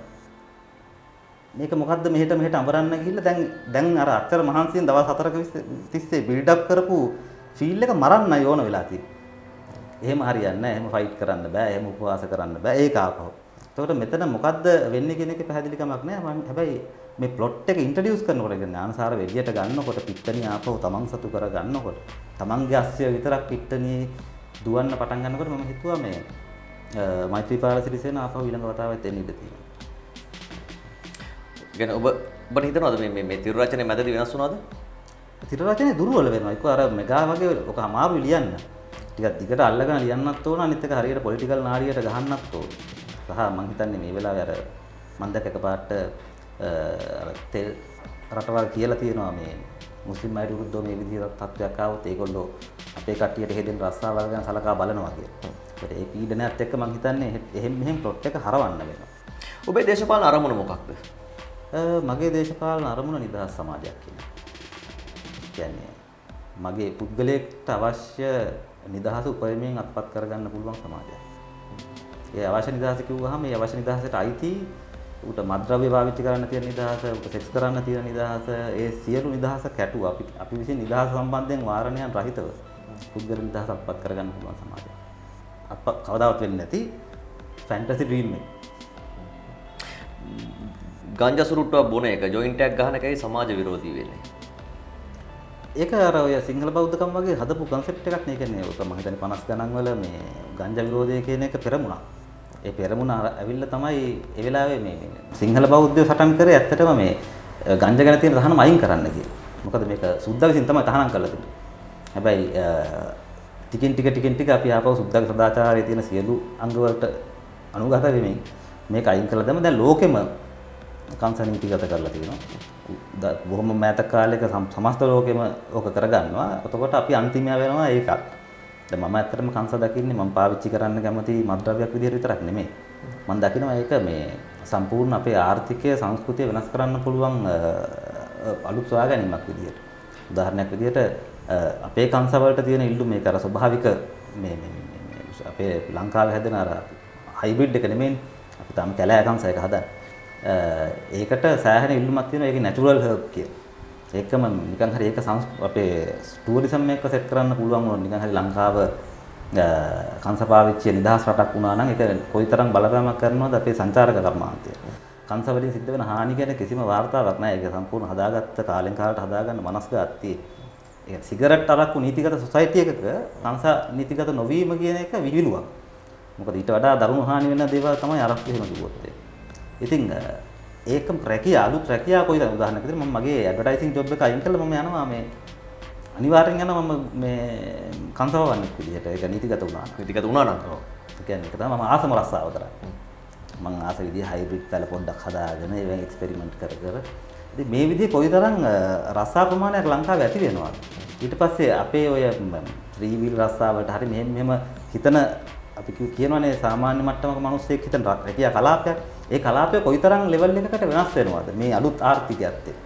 මේක මොකද්ද මෙහෙට මෙහෙට අඹරන්න ගිහිල්ලා දැන් දැන් අර අතර මහන්සියෙන් දවස් හතරක තිස්සේ බිල්ඩ් අප් කරපු ෆීල්ඩ් එක මරන්නයි ඕන වෙලා තියෙන්නේ. එහෙම හරියන්නේ නැහැ. එහෙම ෆයිට් කරන්න බෑ. එහෙම උපවාස කරන්න බෑ. ඒක ආපහු. එතකොට මෙතන මොකද්ද වෙන්නේ කියන එකේ පැහැදිලිකමක් නැහැ. හැබැයි මේ ප්ලොට් එක ඉන්ට්‍රොඩියුස් කරනකොට කියන්නේ ඥානසාර වෙලියට ගන්නකොට පිට්ටනිය ආපහු තමන් සතු කර ගන්නකොට තමන්ගේ අස්සය විතරක් පිට්ටනියේ දුවන්න පටන් ගන්නකොට මම හිතුවා මේ මෛත්‍රීපාල සිරිසේන ආපහු ඊළඟ වතාවෙත් එන්න ඉඩ තියෙනවා. කියන්නේ ඔබ ඔබට හිතනවද මේ මේ මේ තිර රචනයේ මැදදී වෙනස් වුණාද? තිර රචනයේ දුර්වල වෙනවා. ඒක අර මෙගා වගේ ඔක අමාරුයි ලියන්න. ටිකක් දිගට අල්ලගෙන ලියන්නත් ඕන. අනිත් එක හරියට පොලිටිකල් නාඩියට ගහන්නත් ඕන. සහ මම හිතන්නේ මේ වෙලාවේ අර මම දැක්ක එකපාරට අර තෙල් රටවල් කියලා තියෙනවා මේ මුස්ලිම් අයට විරුද්ධව මේ විදිහට තත්ත්වයක් ආවොත් ඒගොල්ලෝ අපේ කට්ටියට හේදෙන රස්සාවල් ගැන සලකා බලනවා කියලා. ඒකට ඒ පීඩනයත් එක්ක මම හිතන්නේ එහෙම මෙහෙම ප්ලොට් එක හරවන්න වෙනවා. ඔබේ දේශපාලන අරමුණ මොකක්ද? මගේ දේශපාලන අරමුණ නිදහස් සමාජයක් කියන්නේ. කියන්නේ මගේ පුද්ගලයෙක්ට අවශ්‍ය නිදහස උපරිමයෙන් අත්පත් කරගන්න පුළුවන් සමාජයක්. ඒ අවශ්‍ය නිදහස කිව්වහම මේ අවශ්‍ය නිදහසට අයිති උට මත්ද්‍රව්‍ය පාවිච්චි කරන්න තියෙන නිදහස, උට සෙක්ස් කරන්න තියෙන නිදහස, ඒ සියලු නිදහස කැටුව අපි අපි විසින් නිදහස සම්බන්ධයෙන් වාරණයන් රහිතව පුද්ගල නිදහස අත්පත් කරගන්න පුළුවන් සමාජයක්. අප කවදාවත් වෙන්නේ නැති ෆැන්ටසි ඩ්‍රීම් එක. ගංජා සුරුට්ටුවක් බොන එක ජොයින්ට් එකක් ගහන එකයි සමාජ විරෝධී වෙන්නේ. ඒක අර ඔය සිංහල බෞද්ධකම් වගේ හදපු concept එකක් නේ. කියන්නේ ඔක මම හිතන්නේ පනස් ගණන් වල මේ ගංජා විරෝධය කියන එක පෙරමුණක්. ඒ පෙරමුණ ඇවිල්ලා තමයි ඒ වෙලාවේ මේ සිංහල බෞද්ධයෝ සටන් කරේ ඇත්තටම මේ ගංජා ගැන තියෙන තහනම අයින් කරන්න කියලා. මොකද මේක සුද්දා විසින් තමයි තහනම් කරලා තිබුණේ. හැබැයි ටිකින් ටික ටිකින් ටික අපි ආපහු සුද්දාගේ සදාචාරයේ තියෙන සියලු අංග වලට අනුගත වෙමින් මේක අයින් කළා. දැන් දැන් ලෝකෙම කංශ නීතිගත කරලා තියෙනවා. බොහොම මෑත කාලයක සමස්ත ලෝකෙම ඕක කරගන්නවා. එතකොට අපි අන්තිමයා වෙනවා ඒකත්. දැන් මම ඇත්තටම කංශ දකින්නේ මම පාවිච්චි කරන්න කැමති මත්ද්‍රව්‍යයක් විදිහට විතරක් නෙමෙයි. මම දකිනවා ඒක මේ සම්පූර්ණ අපේ ආර්ථිකය සංස්කෘතිය වෙනස් කරන්න පුළුවන් අලුත් සොයා ගැනීමක් විදිහට. උදාහරණයක් විදිහට අපේ කංශ වලට තියෙන ඉල්ලුම මේක අර ස්වභාවික මේ මේ අපේ ලංකාවේ හැදෙන අර හයිබ්‍රිඩ් එක නෙමෙයි. අපි තාම කැලෑ කංශ එක හදන්නේ. ඒකට සෑහෙන ඉල්ලුමක් තියෙනවා. ඒකේ නැචරල් හර්බ් කියලා. ඒකම නිකන් හරි ඒක අපේ ටුවරිසම් එක සෙට් කරන්න පුළුවන් වුණා. නිකන් හරි ලංකාව කංශ පාවිච්චිය නිදහස් රටක් වුණා නම් ඒක කොයිතරම් බලපෑමක් කරනවද අපේ සංචාරක කර්මාන්තය. කංශ වලින් සිද්ධ වෙන හානි ගැන කිසිම වාර්තාවක් නැහැ. ඒක සම්පූර්ණ හදාගත්ත කාලෙන් කාලට හදාගන්න මනස්ගත තියෙන්නේ. ඒ සිගරට් අරක්කු නීතිගත සොසයිටි එකක කංශ නීතිගත නොවීම කියන එක විහිළුවක්. මොකද ඊට වඩා දරුණු හානි වෙන දේවල් තමයි අරක්කු එහෙම කිව්වොත්. ඉතින් ඒකම රැකියා අලුත් රැකියා කොයිද උදාහරණයක් විදිහට මම මගේ ඇඩ්වර්ටයිසින් ජොබ් එක අයින් කළා. මම යනවා මේ අනිවාර්යෙන් යනවා මම මේ කංශවවන්නෙක් විදිහට. ඒක නීතිගත වුණා. නීතිගත වුණා නම් ඔව්. ඒ කියන්නේ ඒක තමයි මම ආසම රස්සාව කරා. මම ආස විදිහ හයිබ්‍රිඩ් පැල පොඩ්ඩක් හදාගෙන ඒවෙන් එක්ස්පෙරිමන්ට් කර කර ඉතින් මේ විදිහේ කොයිතරම් රස්සා ප්‍රමාණයක් ලංකාවේ ඇති වෙනවද? ඊට පස්සේ අපේ ඔය ත්‍රී වීල් රස්සාවලට හරි මෙහෙම මෙහෙම හිතන අපි කියනවානේ සාමාන්‍ය මට්ටමක මිනිස්සෙක් හිතන රැකියා කලාපයක්. ඒ කලාපය කොයිතරම් ලෙවල් එකකට වෙනස් වෙනවද මේ අලුත් ආර්ථිකයත් එක්ක?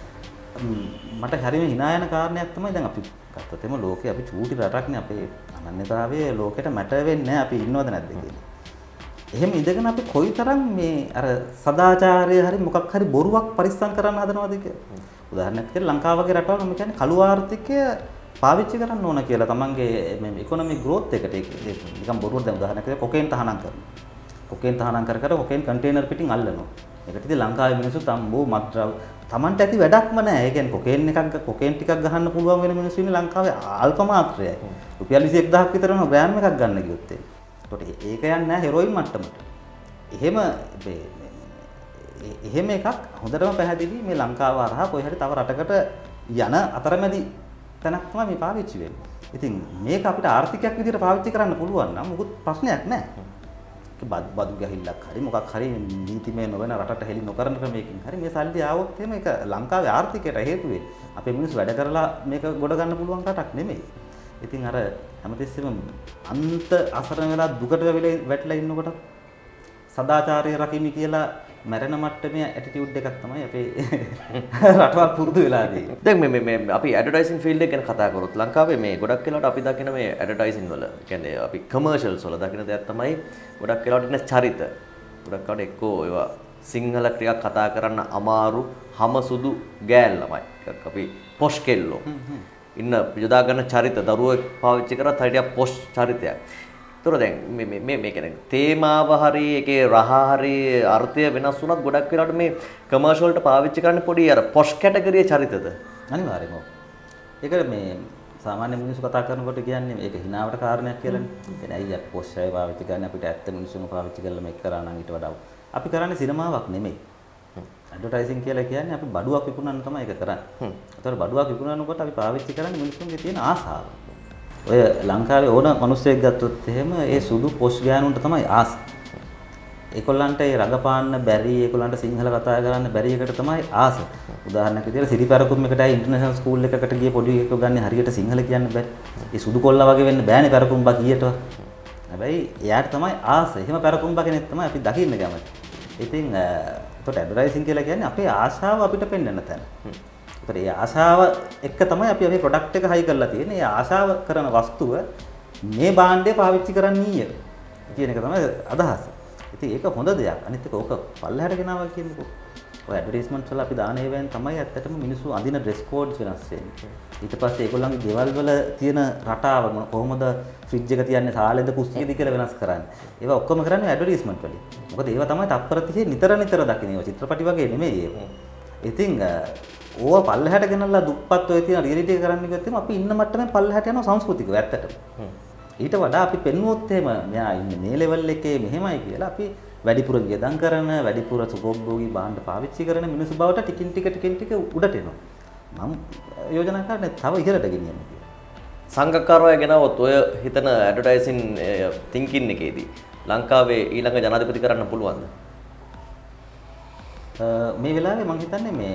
මට හරියම hina යන කාරණයක් තමයි දැන් අපි ගත්තොත් එම ලෝකේ අපි චූටි රටක්නේ. අපේ අනන්‍යතාවයේ ලෝකෙට මැටර් වෙන්නේ නැහැ අපි ඉන්නවද නැද්ද කියලා. එහෙම ඉඳගෙන අපි කොයිතරම් මේ අර සදාචාරය හරි මොකක් හරි බොරුවක් පරිස්සම් කරන්න හදනවද කියලා. උදාහරණයක් විදිහට ලංකාව වගේ රටවල මම කියන්නේ කළු ආර්ථිකය පාවිච්චි කරන්න ඕන කියලා. තමන්ගේ මේ ඉකොනොමික් ග්‍රෝත් එකට ඒක නිකන් බොරුවක්. දැන් උදාහරණයක් විදිහට කොකේන් තහනම් කරනවා. කොකේන් තහනම් කර කර කොකේන් කන්ටේනර් පිටින් අල්ලනවා. ඒකට ඉතින් ලංකාවේ මිනිස්සු තම්බෝ මත්ද්‍රව්‍ය තමන්ට ඇති වැඩක්ම නැහැ. ඒ කියන්නේ කොකේන් එකක් කොකේන් ටිකක් ගහන්න පුළුවන් වෙන මිනිස්සු ඉන්නේ ලංකාවේ අල්ප මාත්‍රයයි. රුපියල් විසි එක් දහසක් විතර වෙන ග්‍රෑම් එකක් ගන්න කිව්වොත් ඒක. ඒකට ඒක යන්නේ නැහැ හෙරොයින් මට්ටමට. එහෙම එහෙම එකක් හොඳටම පැහැදිලි මේ ලංකාව හරහා කොයි හරි තව රටකට යන අතරමැදි තැනක් තමයි මේ පාවිච්චි වෙන්නේ. ඉතින් මේක අපිට ආර්ථිකයක් විදිහට පාවිච්චි කරන්න පුළුවන් නම් මොකුත් ප්‍රශ්නයක් නැහැ. ඒක බදු ගහිල්ලක් හරි මොකක් හරි නීතිමය නොවන රටට හෙලි නොකරන ක්‍රමයකින් හරි මේ සල්ලි ආවොත් එහෙම ඒක ලංකාවේ ආර්ථිකයට හේතු වෙයි. අපේ මිනිස්සු වැඩ කරලා මේක ගොඩ ගන්න පුළුවන් රටක් නෙමෙයි. ඉතින් අර හැමතිස්සෙම අන්ත අසරණ වෙලා දුකට වැටලා ඉන්නකොට සදාචාරය රකින්න කියලා මැරෙන මට්ටමේ ඇටිටියුඩ් එකක් තමයි අපේ රටවල් පුරුදු වෙලා තියෙන්නේ. දැන් මේ මේ අපි ඇඩ්වර්ටයිසින් ෆීල්ඩ් එක ගැන කතා කරොත් ලංකාවේ මේ ගොඩක් වෙලාවට අපි දකින මේ ඇඩ්වර්ටයිසින් වල කියන්නේ අපි කමර්ෂල්ස් වල දකින දෙයක් තමයි ගොඩක් වෙලාවට ඉන්න චරිත. ගොඩක් වෙලාවට එක්කෝ ඒවා සිංහල ක්‍රියාවක් කතා කරන්න අමාරු හැම සුදු ගෑල් ළමයි. ටිකක් අපි පොෂ් කෙල්ලෝ. ඉන්න යොදා ගන්න චරිත දරුවෙක් පාවිච්චි කරත් හරියට පොෂ් චරිතයක්. ඒතර දැන් මේ මේ මේ කියන්නේ තේමාව හරි ඒකේ රහ හරි අර්ථය වෙනස් වුණත් ගොඩක් වෙලාවට මේ කමර්ෂල් වලට පාවිච්චි කරන්නේ පොඩි අර පොෂ් කැටගරියේ චරිතද? අනිවාර්යයෙන්ම. ඒක මේ සාමාන්‍ය මිනිස්සු කතා කරනකොට කියන්නේ මේක හිනාවට කාරණයක් කියලානේ. කියන්නේ අයියා පොෂ් අය පාවිච්චි කරන්නේ අපිට ඇත්ත මිනිස්සුම පාවිච්චි කරලා මේක කරා නම් ඊට වඩා අපි කරන්නේ සිනමාවක් නෙමෙයි. ඇඩ්වර්ටයිසින් කියලා කියන්නේ අපි බඩුවක් විකුණන්න තමයි ඒක කරන්නේ. ඒතකොට බඩුවක් විකුණනකොට අපි පාවිච්චි කරන්නේ මිනිස්සුන්ගේ තියෙන ආසාව. ඔය ලංකාවේ ඕන මිනිස්සෙක් ගත්තොත් එහෙම ඒ සුදු පොෂ් ගෑනුන්ට තමයි ආස. ඒගොල්ලන්ට ඒ රඟපාන්න බැරි, ඒගොල්ලන්ට සිංහල කතා කරන්න බැරි එකට තමයි ආස. උදාහරණයක් විදිහට සිරිපැරකුම් එකට ආයි ඉන්ටර්නැෂනල් ස්කූල් එකකට ගිය පොඩි එකෙක් ගන්න හරියට සිංහල කියන්න බැරි. ඒ සුදු කොල්ලා වගේ වෙන්න බෑනේ පැරකුම් බා කීයටවත්. හැබැයි එයාට තමයි ආස. එහෙම පැරකුම් බා කෙනෙක් තමයි අපි දකින්න කැමති. ඉතින් ඒකට ඇඩ්වර්ටයිසින් කියලා කියන්නේ අපේ ආශාව අපිට පෙන්වන්න තැන. ඒකට ඒ ආශාව එක්ක තමයි අපි අපේ ප්‍රොඩක්ට් එක හයි කරලා තියෙන්නේ. ඒ ආශාව කරන වස්තුව මේ භාණ්ඩය පාවිච්චි කරන්නීය කියන එක තමයි අදහස. ඉතින් ඒක හොඳ දෙයක්. අනිත් එක ඕක පල්ලෙහාට ගෙනාවා කියන්නකෝ. ඔය ඇඩ්වර්ටයිස්මන්ට්ස් වල අපි දාන ඒවායින් තමයි ඇත්තටම මිනිස්සු අඳින ඩ්‍රෙස් කෝඩ්ස් වෙනස් වෙන්නේ. ඊට පස්සේ ඒගොල්ලන්ගේ ගෙවල් වල තියෙන රටාව කොහොමද ෆ්‍රිජ් එක තියන්නේ සාලෙද කුස්සියද කියලා වෙනස් කරන්නේ. ඒවා ඔක්කොම කරන්නේ ඇඩ්වර්ටයිස්මන්ට් වලින්. මොකද ඒවා තමයි තප්පර තිහේ නිතර නිතර දකින්නේ. ඒවා චිත්‍රපටි වගේ නෙමෙයි ඒක. ඉතින් ඕවා පල්ලෙහාට ගෙනල්ලා දුප්පත් ඔය තියෙන රියැලිටි එක කරන්න ගියොත් අපි ඉන්න මට්ටමෙන් පල්ලෙහාට යනවා සංස්කෘතිකව ඇත්තටම. ඊට වඩා අපි පෙන්වුවොත් එහෙම මෙයා ඉන්නේ මේ ලෙවල් එකේ මෙහෙමයි කියලා අපි වැඩිපුර වියදම් කරන වැඩිපුර සුභෝගී භාණ්ඩ පාවිච්චි කරන මිනිස්සු බවට ටිකින් ටික ටිකින් ටික උඩට එනවා. මම යෝජනා කරන්නේ තව ඉහළට ගෙනියන්න කියලා. සංඝකාරය ගෙනවොත් ඔය හිතන ඇඩ්වර්ටයිසින් තින්කින් එකේදී ලංකාවේ ඊළඟ ජනාධිපති කරන්න පුළුවන්ද? මේ වෙලාවේ මම හිතන්නේ මේ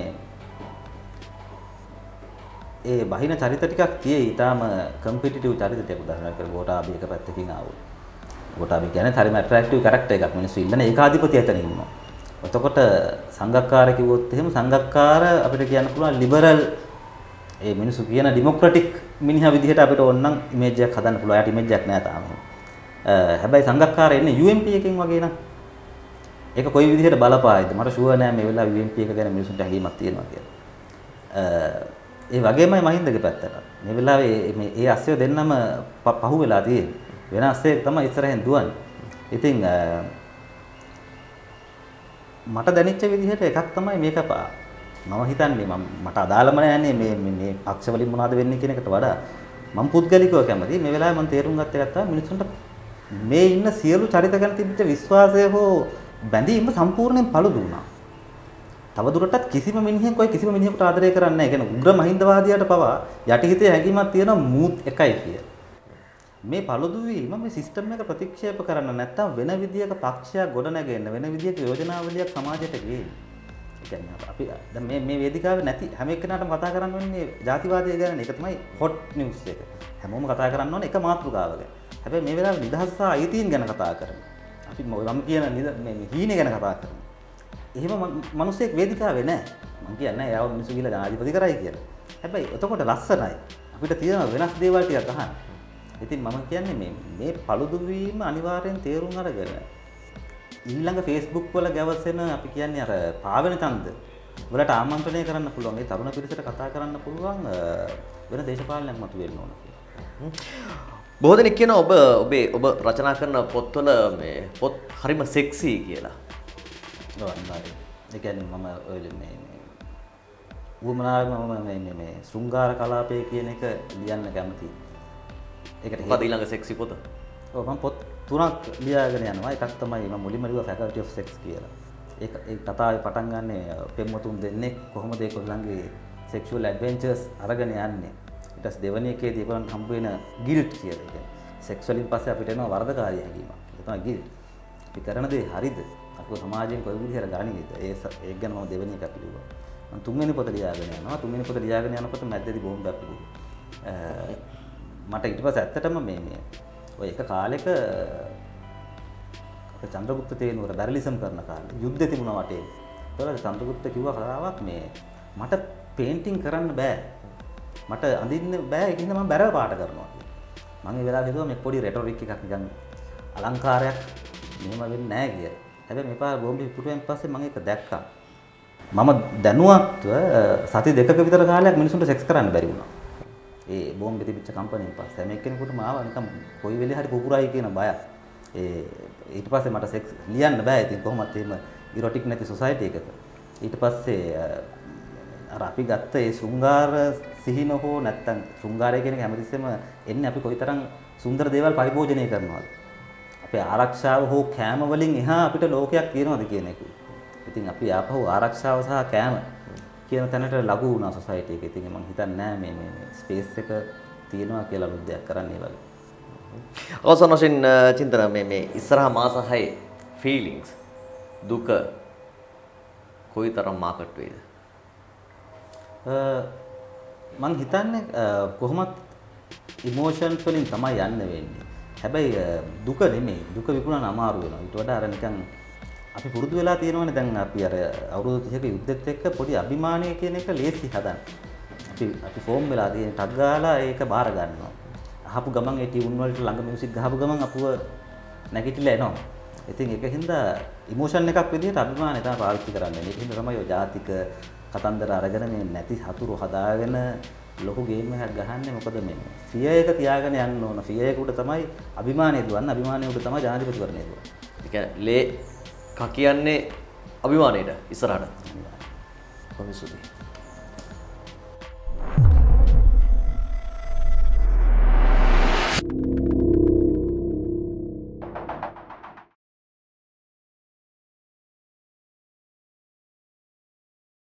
ඒ බහින චරිත ටිකක් tie ඊටාම කම්පිටිටිව් චරිත ටිකක් උදාහරණයක් කරගන්න ගෝඨාභය එක පැත්තකින් ආවොත්. ගෝඨාභය කියන්නේ හරිම ඇට්‍රැක්ටිව් කැරක්ටර් එකක්. මිනිස්සු ඉල්ලන ඒකාධිපතිය එතන ඉන්නවා. එතකොට සංඝක්කාර කිව්වොත් එහෙම සංඝක්කාර අපිට කියන්න පුළුවන් ලිබරල් ඒ මිනිස්සු කියන ඩෙමොක්‍රැටික් මිනිහා විදිහට අපිට ඕනනම් ඉමේජ් එකක් හදන්න පුළුවන්. යාට ඉමේජ් එකක් නෑ තාම. හැබැයි සංඝක්කාර එන්නේ යූ එම් පී එකෙන් වගේ නම්. ඒක කොයි විදිහට බලපායිද? මට ෂුවර් නෑ මේ වෙලාවේ යූ එම් පී එක ගැන මිනිස්සුන්ට හැඟීමක් තියෙනවා කියලා. ඒ වගේමයි මහින්දගේ පැත්තට. මේ වෙලාවේ මේ ඒ අස්සය දෙන්නම පහු වෙලා තියෙන්නේ. වෙන අස්සයක් තමයි ඉස්සරහෙන් දුවන්නේ. ඉතින් මට දැනෙච්ච විදිහට එකක් තමයි මේක මම හිතන්නේ මම මට අදාළම නැහැ මේ මේ පක්ෂ වලින් මොනවද වෙන්නේ කියන එකට වඩා මම පුද්ගලිකව කැමතියි. මේ වෙලාවේ මම තේරුම් ගත්ත එකක් තමයි මිනිස්සුන්ට මේ ඉන්න සියලු චරිත ගැන තිබිච්ච විශ්වාසය හෝ බැඳීම සම්පූර්ණයෙන් පළුදු වුණා. තවදුරටත් කිසිම මිනිහෙක් કોઈ කිසිම මිනිහෙකුට ආදරය කරන්නේ නැහැ. කියන්නේ උග්‍ර මහින්දවාදියාට පවා යටිහිතේ හැඟීමක් තියෙනවා මූත් එකයි කිය. මේ පළුදු වීම මේ සිස්ටම් එක ප්‍රතික්ෂේප කරන්න නැත්නම් වෙන විදියක පක්ෂයක් ගොඩනගෙන්න වෙන විදියක යෝජනාවලියක් සමාජයට ගේන්න. ඒ කියන්නේ අපි දැන් මේ මේ වේදිකාවේ නැති හැම එක්කෙනාටම කතා කරන්න වෙන්නේ ජාතිවාදය ගැන. ඒක තමයි හොට් නිවුස් එක. හැමෝම කතා කරන්න ඕනේ එක මාතෘකාව ගැන. හැබැයි මේ වෙලාවේ නිදහස් සහ අයිතීන් ගැන කතා කරන්නේ. අපි මම කියන මේ හීනේ ගැන කතා කරන්නේ. එහෙම මිනිස්සෙක් වේදිකාවේ නැහැ. මම කියන්නේ යාව මිනිස්සු ගිහලා ජනාධිපති කරයි කියලා. හැබැයි එතකොට ලස්සනයි. අපිට තියෙන වෙනස් දේවල් ටිකක් අහන්න. ඉතින් මම කියන්නේ මේ මේ පළුදු වීම අනිවාර්යෙන් තේරුම් අරගෙන ඊළඟ Facebook වල ගැවසෙන අපි කියන්නේ අර පාවෙන තන්ද වලට ආමන්ත්‍රණය කරන්න පුළුවන්. ඒ තරුණ පිරිසට කතා කරන්න පුළුවන් වෙන දේශපාලනයක් මතුවෙන්න ඕන කියලා. බොහෝ දෙනෙක් කියනවා ඔබ ඔබේ ඔබ රචනා කරන පොත්වල මේ පොත් හරිම සෙක්සි කියලා. ඔව් අනිවාර්යයෙන්. ඒ කියන්නේ මම ඔය මේ වුමනාවේ මම මේ මේ ශෘංගාර කලාපය කියන එක ලියන්න කැමතියි. ඒකට මොකද ඊළඟ සෙක්සි පොත? ඔව් මම පොත් තුනක් ලියාගෙන යනවා. එකක් තමයි මම මුලින්ම ලියුවා Faculty of Sex කියලා. ඒක ඒ කතාවේ පටන් ගන්නෙ පෙම්වතුන් දෙන්නෙක් කොහොමද ඒගොල්ලන්ගේ sexual adventures අරගෙන යන්නේ. ඊට පස්සේ දෙවෙනි එකේදී ඒගොල්ලන් හම්බ වෙන guilt කියලා. ඒ කියන්නේ sex වලින් පස්සේ අපිට එනවා වර්ධකාරී හැඟීමක්. ඒක තමයි guilt. අපි කරන දේ හරිද? අපේ සමාජයෙන් කොයි විදිහට ගණනිද? ඒ ඒක ගැන මම දෙවෙනි එකක් ලියුවා. මම තුන්වෙනි පොත ලියාගෙන යනවා. තුන්වෙනි පොත ලියාගෙන යනකොට මැද්දේදී බෝම්බයක් පිළිගුවා. මට ඊට පස්සේ ඇත්තටම මේ මේ ඔය එක කාලෙක අපේ චන්ද්‍රගුප්ත තේනුවර බැරලිසම් කරන කාලේ යුද්ධෙ තිබුණා වටේ. ඒතකොට චන්ද්‍රගුප්ත කිව්වා කතාවක් මේ මට පේන්ටිං කරන්න බෑ. මට අඳින්න බෑ ඒකින්ද මම බැරල් පාට කරනවා කියලා. මම ඒ වෙලාවේ හිතුවා මේ පොඩි රෙටොරික් එකක් නිකන් අලංකාරයක් මෙහෙම වෙන්නේ නැහැ කියලා. හැබැයි මේ පාර බෝම්බේ පිටුවෙන් පස්සේ මම ඒක දැක්කා. මම දැනුවත්ව සති දෙකක විතර කාලයක් මිනිසුන්ට සෙක්ස් කරන්න බැරි වුණා. ඒ බෝම්බේ තිබිච්ච කම්පැනිෙන් පස්සේ හැම එක්කෙනෙකුටම ආවා නිකන් කොයි වෙලේ හරි පුපුරයි කියන බය. ඒ ඊට පස්සේ මට සෙක්ස් ලියන්න බෑ. ඉතින් කොහොමත් එහෙම ඉරොටික් නැති සොසයිටි එකක. ඊට පස්සේ අර අපි ගත්ත ඒ ශෘංගාර සිහින හෝ නැත්තම් ශෘංගාරය කියන එක හැමතිස්සෙම එන්නේ අපි කොයිතරම් සුන්දර දේවල් පරිභෝජනය කරනවද? අපේ ආරක්ෂාව හෝ කෑම වලින් එහා අපිට ලෝකයක් තියෙනවද කියන එක. ඉතින් අපි ආපහු ආරක්ෂාව සහ කෑම කියන තැනට ලඝු වුණා සොසයිටි එකේ. ඉතින් මම හිතන්නේ නෑ මේ මේ ස්පේස් එක තියෙනවා කියලා අලුත් දෙයක් කරන්න ඒ වගේ. අවසන් වශයෙන් චින්තන මේ මේ ඉස්සරහා මාස හයේ ෆීලිංග්ස් දුක කොයිතරම් මාකට් වේද? මම හිතන්නේ කොහොමත් ඉමෝෂන්ස් වලින් තමයි යන්න වෙන්නේ. හැබැයි දුක නෙමෙයි. දුක විකුණන්න අමාරු වෙනවා. ඊට වඩා අර නිකන් අපි පුරුදු වෙලා තියෙනවනේ දැන් අපි අර අවුරුදු තිහක යුද්ධෙත් එක්ක පොඩි අභිමානය කියන එක ලේසි හදන්න. අපි අපි ෆෝම් වෙලා තියෙන ටග් ගාලා ඒක බාර ගන්නවා. අහපු ගමන් ඒ ටියුන් වලට ළඟ මියුසික් ගහපු ගමන් අපුව නැගිටලා එනවා. ඉතින් ඒකින්ද ඉමෝෂන් එකක් විදිහට අභිමානය තමයි පාවිච්චි කරන්නේ. ඒකින්ද තමයි ඔය ජාතික කතන්දර අරගෙන මේ නැති හතුරු හදාගෙන ලොකු ගේම් එකක් ගහන්නේ. මොකද මේ ෆියර් එක තියාගෙන යන්න ඕන. ෆියර් එක උඩ තමයි අභිමානය දුවන්නේ. අභිමානය උඩ තමයි ජනාධිපතිවරණය දුවන්නේ. ඒ කියන්නේ ලේ ක කියන්නේ අභිමානයට ඉස්සරහට. කොහොමද?